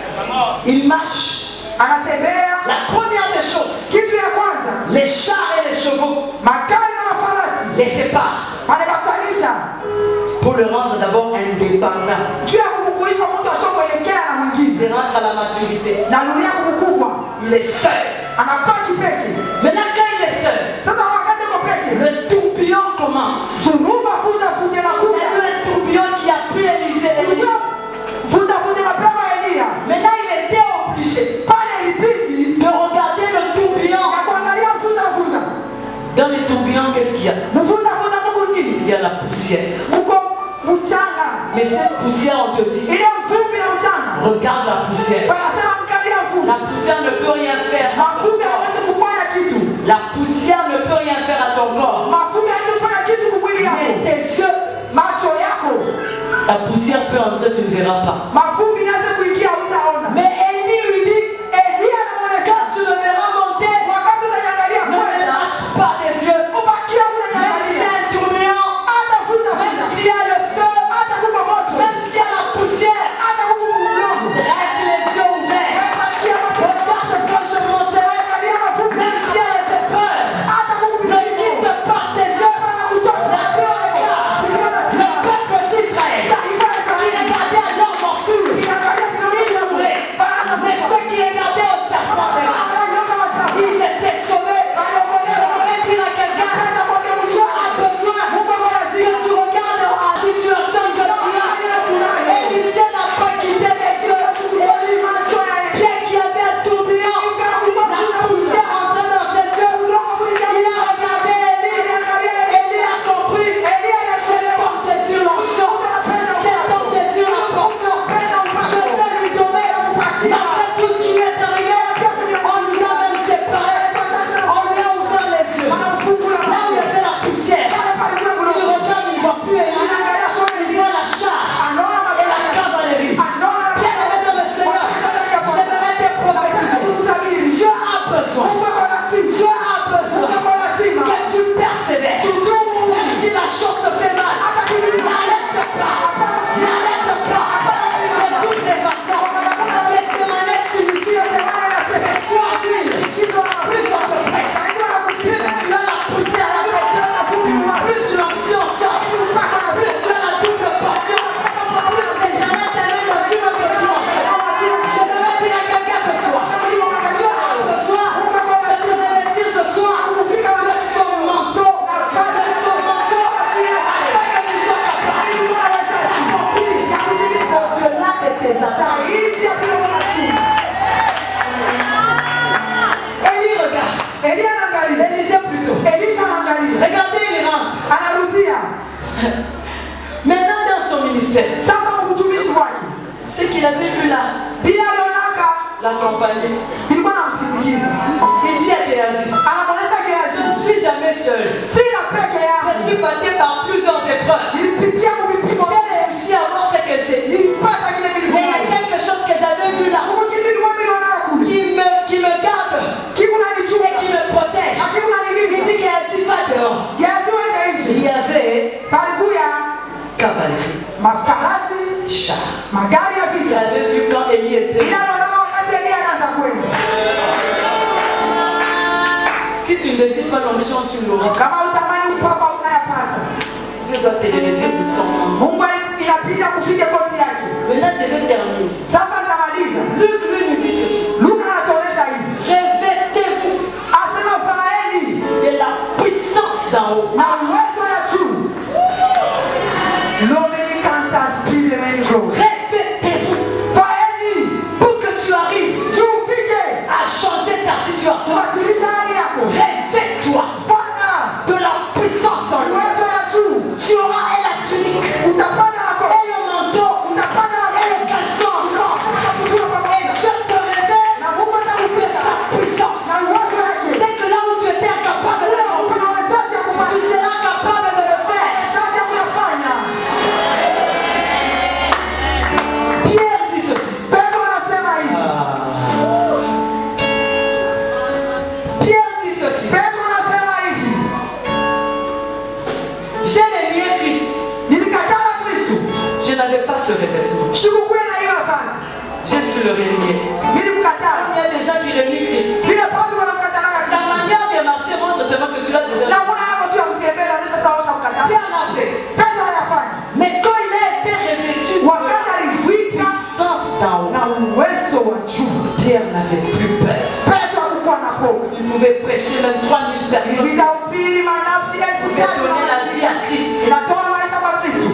Il marche. Anatembea. La première des choses, Kitu ya kwanza, les chars et les chevaux magari na mafarasi les séparent wanabatanisha. pour le rendre d'abord indépendant. Juu ya kumkuisha mtu ashokuelekea na mwingine. Il rentre à la maturité. Na dunia kumkubwa. Il est seul. Anabaki peke. Maintenant, quand il est seul, Sasa wakati uko peke. le tourbillon commence. Suruba futa futa na Il y kuja. a eu un tourbillon qui a pris Élisée. Unajua futa futa na pepa Elia. Maintenant, il était obligé Pale ilibidi de regarder le tourbillon. ya kuangalia futa futa. Dans les tourbillons, qu'est-ce qu'il y a? Mfuta futa Mungu nini? Il y a la poussière. Uko mchanga. Mais cette poussière, on te dit, Ile mvumbi na mchanga. regarde la poussière. Wanasema mkalia mvumbi. La poussière ne peut rien faire. Mavumbi hawezi kufanya kitu. La poussière ne peut rien faire à ton corps. Mavumbi hawezi kufanya kitu kwa mwili yako. Mais tes yeux, Macho yako. la poussière peut entrer, tu ne verras pas. Mavumbi inaweza kuingia utaona. Mais Élie lui dit, Elia anamuonesha quand tu me verras monter, wakati unaiangalia ne me kwenda. lâche pas des yeux. Ubakia Même s'il y unaiangalia. a un tourbillon, Hata futa même futa. s'il y a le feu, Hata kuko moto. même s'il y a la poussière, Hata kuko mlongo. reste les yeux ouverts. Bakia macho. Regarde quand je monterai, Angalia mavumbi. même s'il y a les épreuves, Hata kuko ne quitte pas tes yeux. La Bible regarde le peuple d'Israël qui regardait à l'homme en foule. accompagné. Ilikuwa namsindikiza. Il dit à Géasi, Anamuonesha je Gehazi, ne suis jamais seul. sina peke Je yake. suis passé par plusieurs épreuves. Nilipitia vipimo. J'ai réussi à voir ce que j'ai. Nilipata kile Mais il y a nilikuwa. quelque chose que j'avais vu là Mungu nilikuwa niliona kule. qui me garde Kikuna et nichunga. qui me protège. Hakuna Il nilinda. dit Géasi, va dehors. Gehazi wende nje. Il y avait Palikuya cavalerie, mafarasi, char. magari ya Tu vita. avais vu quand Élie était. Inaonekana wakati Elia anaanza kwenda. Si tu ne décides pas l'onction, tu l'auras. Kama utamani upapa unayapata. Dieu doit te le dire de son nom. Mungu inapita kufika koti yake. Maintenant, je vais terminer. Sasa nitamaliza. Luc lui nous dit ceci. Luka anatuonesha hivi. Revêtez-vous Asema Faraeli de la puissance d'en haut. na uwezo ya juu. L'homme canta spide meni glory. Revêtez-vous Faraeli, pour que tu arrives juu ufike. à changer ta situation. Kubadilisha hali yako. Réveille-toi Fanya de la puissance dans le uwezo ya juu. Tu auras et la tunique Utapanda na koti. et le manteau Utapanda na et le caleçon ensemble. kaputula Et pamoja. Dieu te révèle Na Mungu de atakufika sa puissance. na uwezo yake. C'est que là où tu étais incapable de Ule le faire, kuna uwezo ya tu kufanya. seras capable de le faire. Uwezo ya kuyafanya. Pierre dit ceci. Petro anasema hivi. Pierre dit ceci. Petro anasema hivi. J'ai renié Christ. Nilikatala Kristo. Je n'avais pas ce revêtement. Sikukuwa na hiyo nafasi. J'ai su le renier. Mimi nikukatala. Il y a des gens qui renient Christ. Vile watu wanamkatala Ta Kristo. manière de marcher montre seulement que tu l'as déjà Na fait. mbona hapo tu akutembea na sasa sawa kukatala. Pierre l'a fait. Petro anafanya. Mais quand il a été revêtu de Wakati alifika puissance d'en haut, na uwezo wa juu. Pierre n'avait plus peur. Petro alikuwa na hofu. Il pouvait prêcher même 3000 personnes. Ilibidi upili manafsi elfu Il pouvait tatu donner la vie à Christ. inatoa maisha kwa Kristo.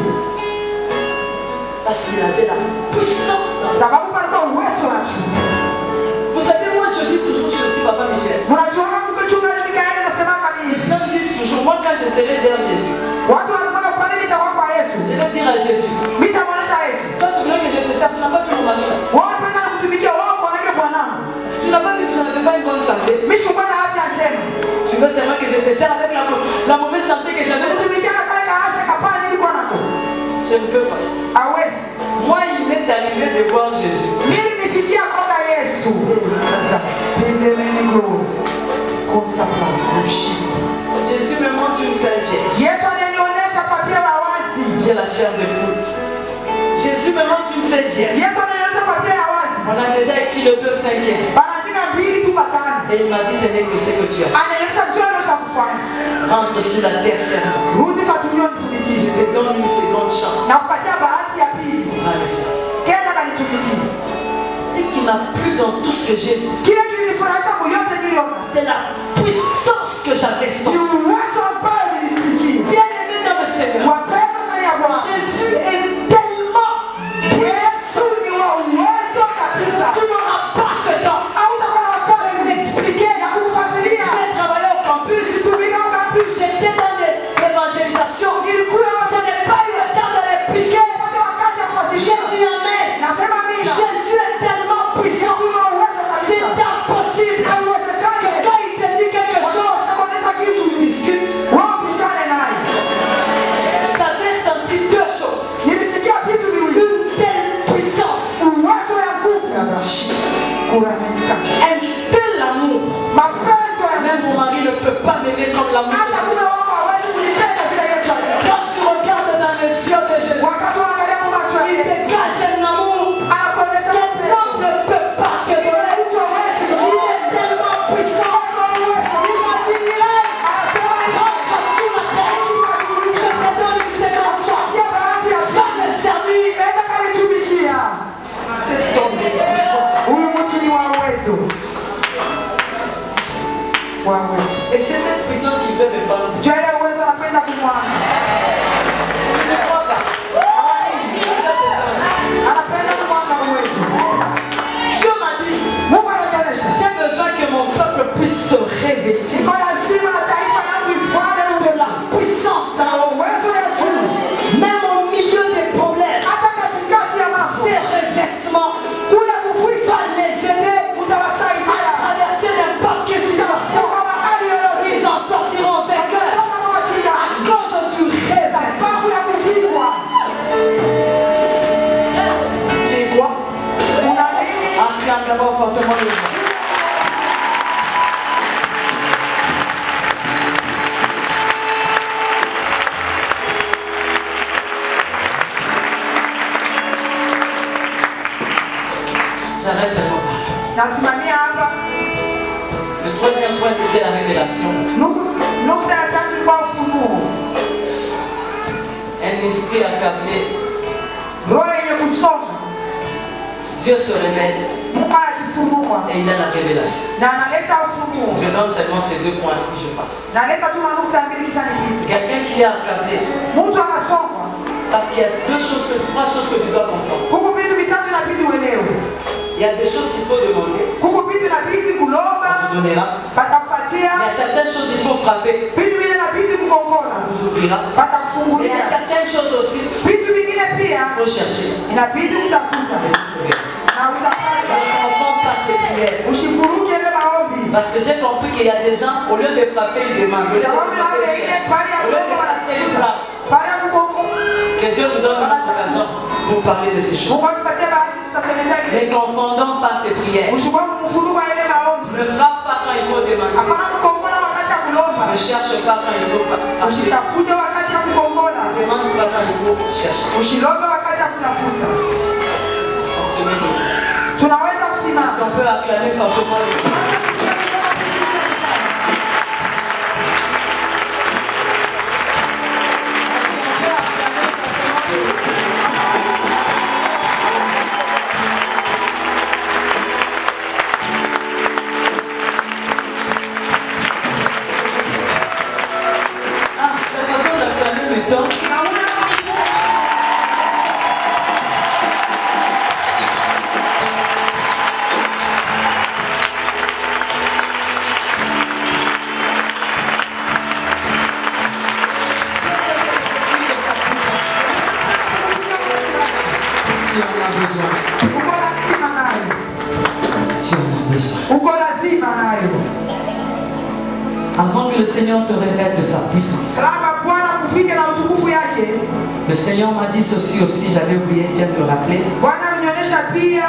Parce qu'il avait la puissance d'en haut. Sababu palikuwa uwezo wa juu. Vous savez, moi je dis toujours, je suis Papa Michel. Mnajua mchungaji Mikaeli anasema Les hivi. gens me disent toujours, moi quand je serai vers Jésus, Watu wanasema kwa nini nitakuwa kwa Yesu? je vais dire à Jésus, Mimi nitamwonyesha Yesu. toi tu voulais que je te serve, tu n'as pas vu mon mari là. Wao wanataka kutumikia wao kwa nini bwanangu? Tu n'as pas vu que je n'avais pas une bonne santé. Mimi sikuwa na afya njema. Tu veux seulement que je te serve avec la mauvaise santé que j'avais. Kutumikia na kale ka afya kapani nilikuwa nako. Je ne peux pas. Hawezi. Moi, il m'est arrivé de voir Jésus. Mimi nifikia kwa Yesu. Sasa pinde mimi glory. Konza pafushi. Jésus me montre une feuille vierge. Yesu ananionyesha papia la wazi. J'ai la chair de poule. Jésus me montre une feuille vierge. Yesu ananionyesha papia la wazi. On a déjà écrit le 2/5. Banaandika mbili tu matano. Et il m'a dit, ce n'est que ce que tu as. Anaonyesha tu anaweza kufanya. Rentre sur la terre seulement. Rudi katunyo mtumikie. Je te donne une seconde chance. Na kupatia bahati ya pili. Ah, le Seigneur. Kenda kanitumikie. Ce qui m'a plu dans tout ce que j'ai vu, Kile kilinifurahisha moyote niliona. c'est la puissance que j'avais Ni sentie. uwezo ambao nilisikia. Bien aimé dans le Seigneur. Wapenda ndani ya Bwana. Jésus est tellement Yesu ni wa uwezo kabisa. tu n'auras pas ce temps. Hautakuwa na wakati Je vais m'expliquer. ya kukufasiria. J'ai travaillé au campus. Tumika ukapi. J'étais dans l'évangélisation. Nilikuwa Je n'ai pas eu le temps de l'expliquer. napata wakati ya J'ai kufasiria. dit Amen. Nasema mimi. Jésus est tellement puissant. Yesu ni wa uwezo C'est kabisa. impossible. Haiwezekani. Quand il te dit quelque chose, Wanakuonyesha kitu. J'arrête seulement là. nasimamia hapa. Le troisième point, c'était la révélation. Nukta ya tatu ilikuwa ufunuo. Un esprit accablé. Roho yenye kusoma. Dieu se révèle. Mungu anajifunua. Et il a la révélation. Na analeta ufunuo. Je donne seulement ces deux points et je passe. Naleta tu manukta mbili kisha nipite. Quelqu'un qui est accablé. Mtu anasoma. Parce qu'il y a trois choses que tu dois comprendre. Kuko vitu vitatu inabidi uelewe. Il y a des choses qu'il faut demander. Kuko vitu inabidi kulomba. On vous donnera. Batakupatia. Il y a certaines choses qu'il faut frapper. Vitu vingine inabidi kugongola. On vous ouvrira. Et il y Batakufungulia. a certaines choses aussi Vitu vingine pia qu'il faut chercher. inabidi kutafuta. Na Ne utapata. confond pas ces prières. Ushifuruke ile maombi. Parce que j'ai compris qu'il y a des gens, au lieu de frapper, ils demandent. Au lieu de Sababu na frapper, ile pale ya au lieu de kugonga chercher, ils wanatafuta. frappent. Pale ya kugonga. Que Dieu nous donne une autre raison pour parler de ces choses. Mungu atupatie bahati tutasemeza Ne ile. confondons pas ces prières. Ushukuru kumfuruka ile maombi. Ne frappe pas quand il faut demander. Hapana kugongola wakati ya kulomba. Ne cherche pas quand il faut frapper. Ushitafute wakati ya kugongola. Ne demande pas quand il faut chercher. Ushilombe wakati ya kutafuta. On se met debout. Tunaweza Si kusimama. on peut acclamer fortement le Dieu. La façon d'acclamer maintenant, tu en as besoin. Uko lazima nayo. Tu en as besoin. Uko lazima nayo. Avant que le Seigneur te révèle de sa puissance, Salama Bwana kufike na utukufu yake. le Seigneur m'a dit ceci aussi, j'avais oublié, viens de me rappeler. Bwana alinionyesha pia.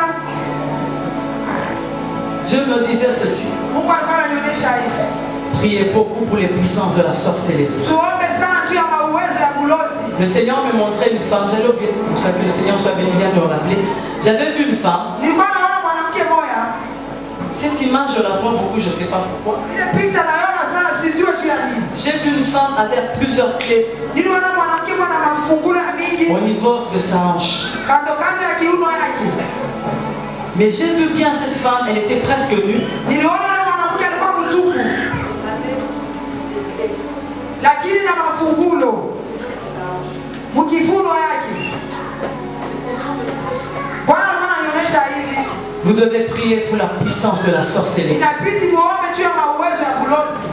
Dieu me disait ceci, Mungu alikuwa ananionyesha hivi. priez beaucoup pour les puissances de la sorcellerie. Tuombe sana juu ya mauwezo ya bulozi. Le Seigneur me montrait une femme, j'allais oublier, que le Seigneur soit béni, vient de me rappeler. J'avais vu une femme, Nilikuwa naona mwanamke moja. cette image je la vois beaucoup, je ne sais pas pourquoi. Ile picha naiona sana sijui juu ya nini. J'ai vu une femme avec plusieurs clés Niliona mwanamke mwana mafungulo ya mingi au niveau de sa hanche. kando kando ya kiuno yake. Mais j'ai vu bien cette femme, elle était presque nue. Niliona yule mwanamke alikuwa mtupu. Lakini na mafungulo mkifuno yake. Bwana alikuwa ananionyesha hivi. Vous devez prier pour la puissance de la sorcellerie. Inabidi muombe juu ya mauwezo ya bulozi.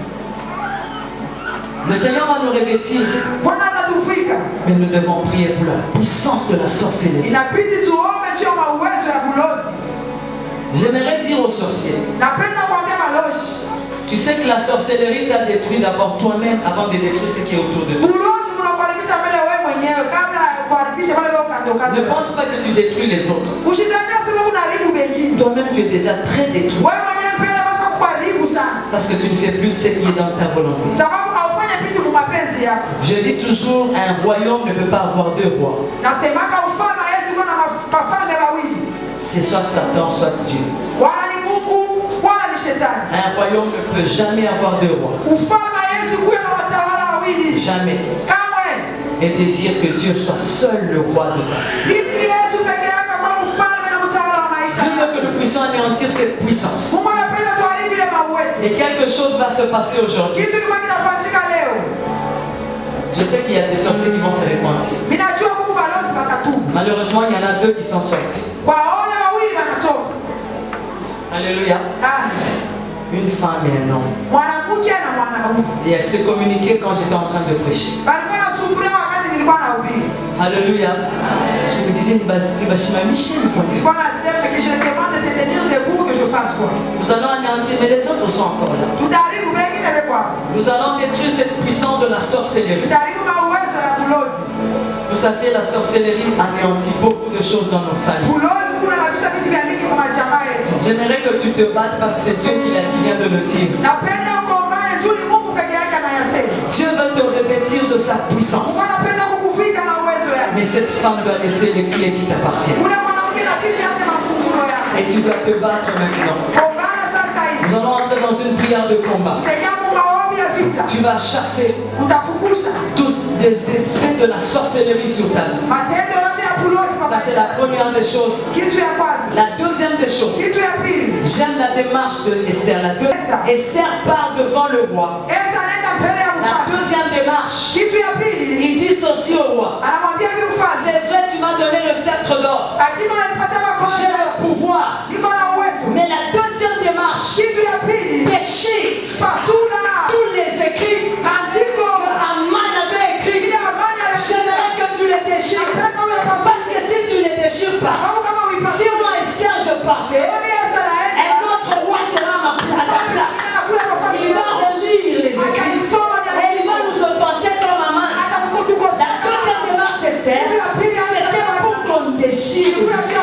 Le Seigneur va nous revêtir, Bwana atatufika. mais nous devons prier pour la puissance de la sorcellerie. Inabidi tuombe juu ya mauwezo ya bulozi. J'aimerais dire aux sorciers, Napenda kuambia maloji. tu sais que la sorcellerie t'a détruit d'abord toi-même avant de détruire ce qui est autour de toi. Bulozi mnakuharibisha mbele wewe mwenyewe kabla ya kuharibisha wale wao kando Ne kando. pense pas que tu détruis les autres. Usidhanie sema unaharibu wengine. Toi-même, tu es déjà très détruit Wewe mwenyewe pia basi kuharibu sana. parce que tu ne fais plus ce qui est dans ta volonté. Sababu haufanye vitu kwa mapenzi yako. Je dis toujours, un royaume ne peut pas avoir deux rois. Nasemaka ufalme wa Yesu kuna mafalme wawili. C'est soit Satan, soit Dieu. Wala ni Mungu, wala ni shetani. Un royaume ne peut jamais avoir deux rois. Ufalme wa Yesu kuwe na watawala wawili. Jamais. Kamwe. Et désire que Dieu soit seul le roi de ta vie. Bibi Yesu peke yake kama mfalme na mtawala wa maisha Dieu veut yako. que nous puissions anéantir cette puissance. Mungu anapenda tuharibu ile mauwezo. Et quelque chose va se passer aujourd'hui. Kitu kama kinafanyika leo. Je sais qu'il y a des sorciers qui vont se repentir. Minajua Mungu balozi watatubu. Malheureusement, il y en a deux qui sont sortis. Kwa wale wawili wanatoka. Alléluia. Amen. Une femme et un homme. Mwanamke na mwanaume. Et elles se communiquaient quand j'étais en train de prêcher. Balikuwa nasumbuliwa wakati nilikuwa nahubiri. Alléluia. Je me disais, Nibashima Michel. Nilikuwa nasema que je demande de se tenir debout que je fasse quoi. Nous allons anéantir, mais les autres sont encore là. Tutaharibu wengine kwa. Nous allons détruire cette puissance de la sorcellerie. Tutaharibu mauwezo ya bulozi. Vous savez, la sorcellerie anéantit beaucoup de choses dans nos familles. Bulozi kuna labisha vitu vya mingi kwa majamaa yetu. J'aimerais que tu te battes parce que c'est Dieu qui vient de le dire. Napenda ugombane juu ni Mungu peke yake anayasema. Dieu veut te revêtir de sa puissance. Mungu anapenda kukufika na uwezo yake. Mais cette femme doit laisser les clés qui t'appartiennent. Ule mwanamke inabidi ache mafungulo yake. Et tu dois te battre maintenant. Pambana sasa hivi. Nous allons entrer dans une prière de combat. Utaingia maombi ya vita. Tu vas chasser Utafukusha tous les effets de la sorcellerie sur ta vie. matendo yote ya kulozi kwa Ça, c'est la maisha. première des choses. Kitu ya kwanza. La deuxième des choses, Kitu ya pili. j'aime la démarche de Esther. Esther part devant le roi. Esther anaenda mbele ya La mfalme. deuxième démarche, Kitu ya pili. il dit ceci au roi. Anamwambia hivi mfalme. C'est vrai, tu m'as donné le sceptre d'or. Ajima alipatia J'ai makono. le pouvoir. Niko na uwezo. Mais la deuxième démarche, Kitu ya pili. pécher Pasula. tous les écrits Maandiko. que Aman avait écrits. Ile amani ya J'aimerais que tu les déchires. Napenda uwe pasula. Parce que si tu ne les déchires pas, Sababu kama si uipasula. moi Esther je partais, Kama Esther anaenda. un autre roi sera à ta place. Anakuja kwa Il va relire les écrits et il va nous offenser comme Aman. La deuxième démarche Esther, c'était pour qu'on déchire.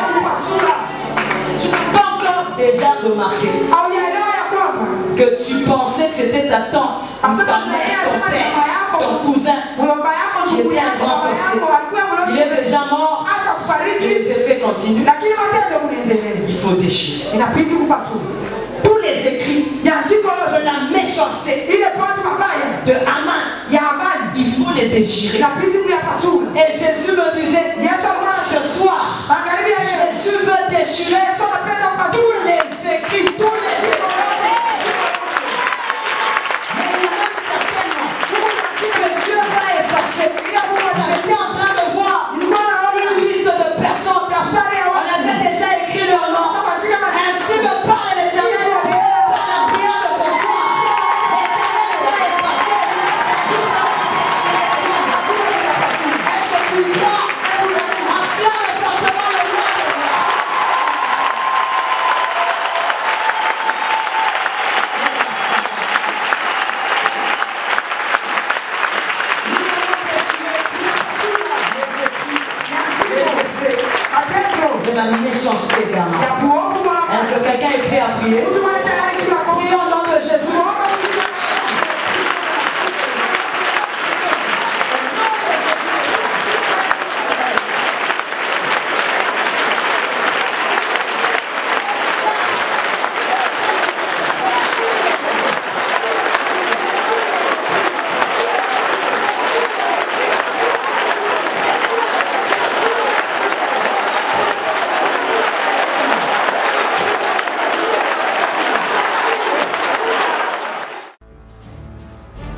Tu n'as pas encore déjà remarqué que tu pensais que c'était ta tante, ta mère, ton père, ton cousin qui était un grand sorcier. Il est déjà mort et les effets continuent. Il faut déchirer. Tous les écrits de la méchanceté de Aman, il faut les déchirer. Et Jésus me disait, ce soir, Jésus veut déchirer tous les écrits, tous les écrits. Mais il y en a certainement que Dieu va effacer. J'étais en train de voir une liste de personnes. On avait déjà écrit leur nom. Ainsi me parle l'Éternel par la prière de ce soir. L'Éternel va effacer. Est-ce que tu y crois? Acclame fortement le nom de Dieu. De la méchanceté d'Aman. Est-ce que quelqu'un est prêt à prier?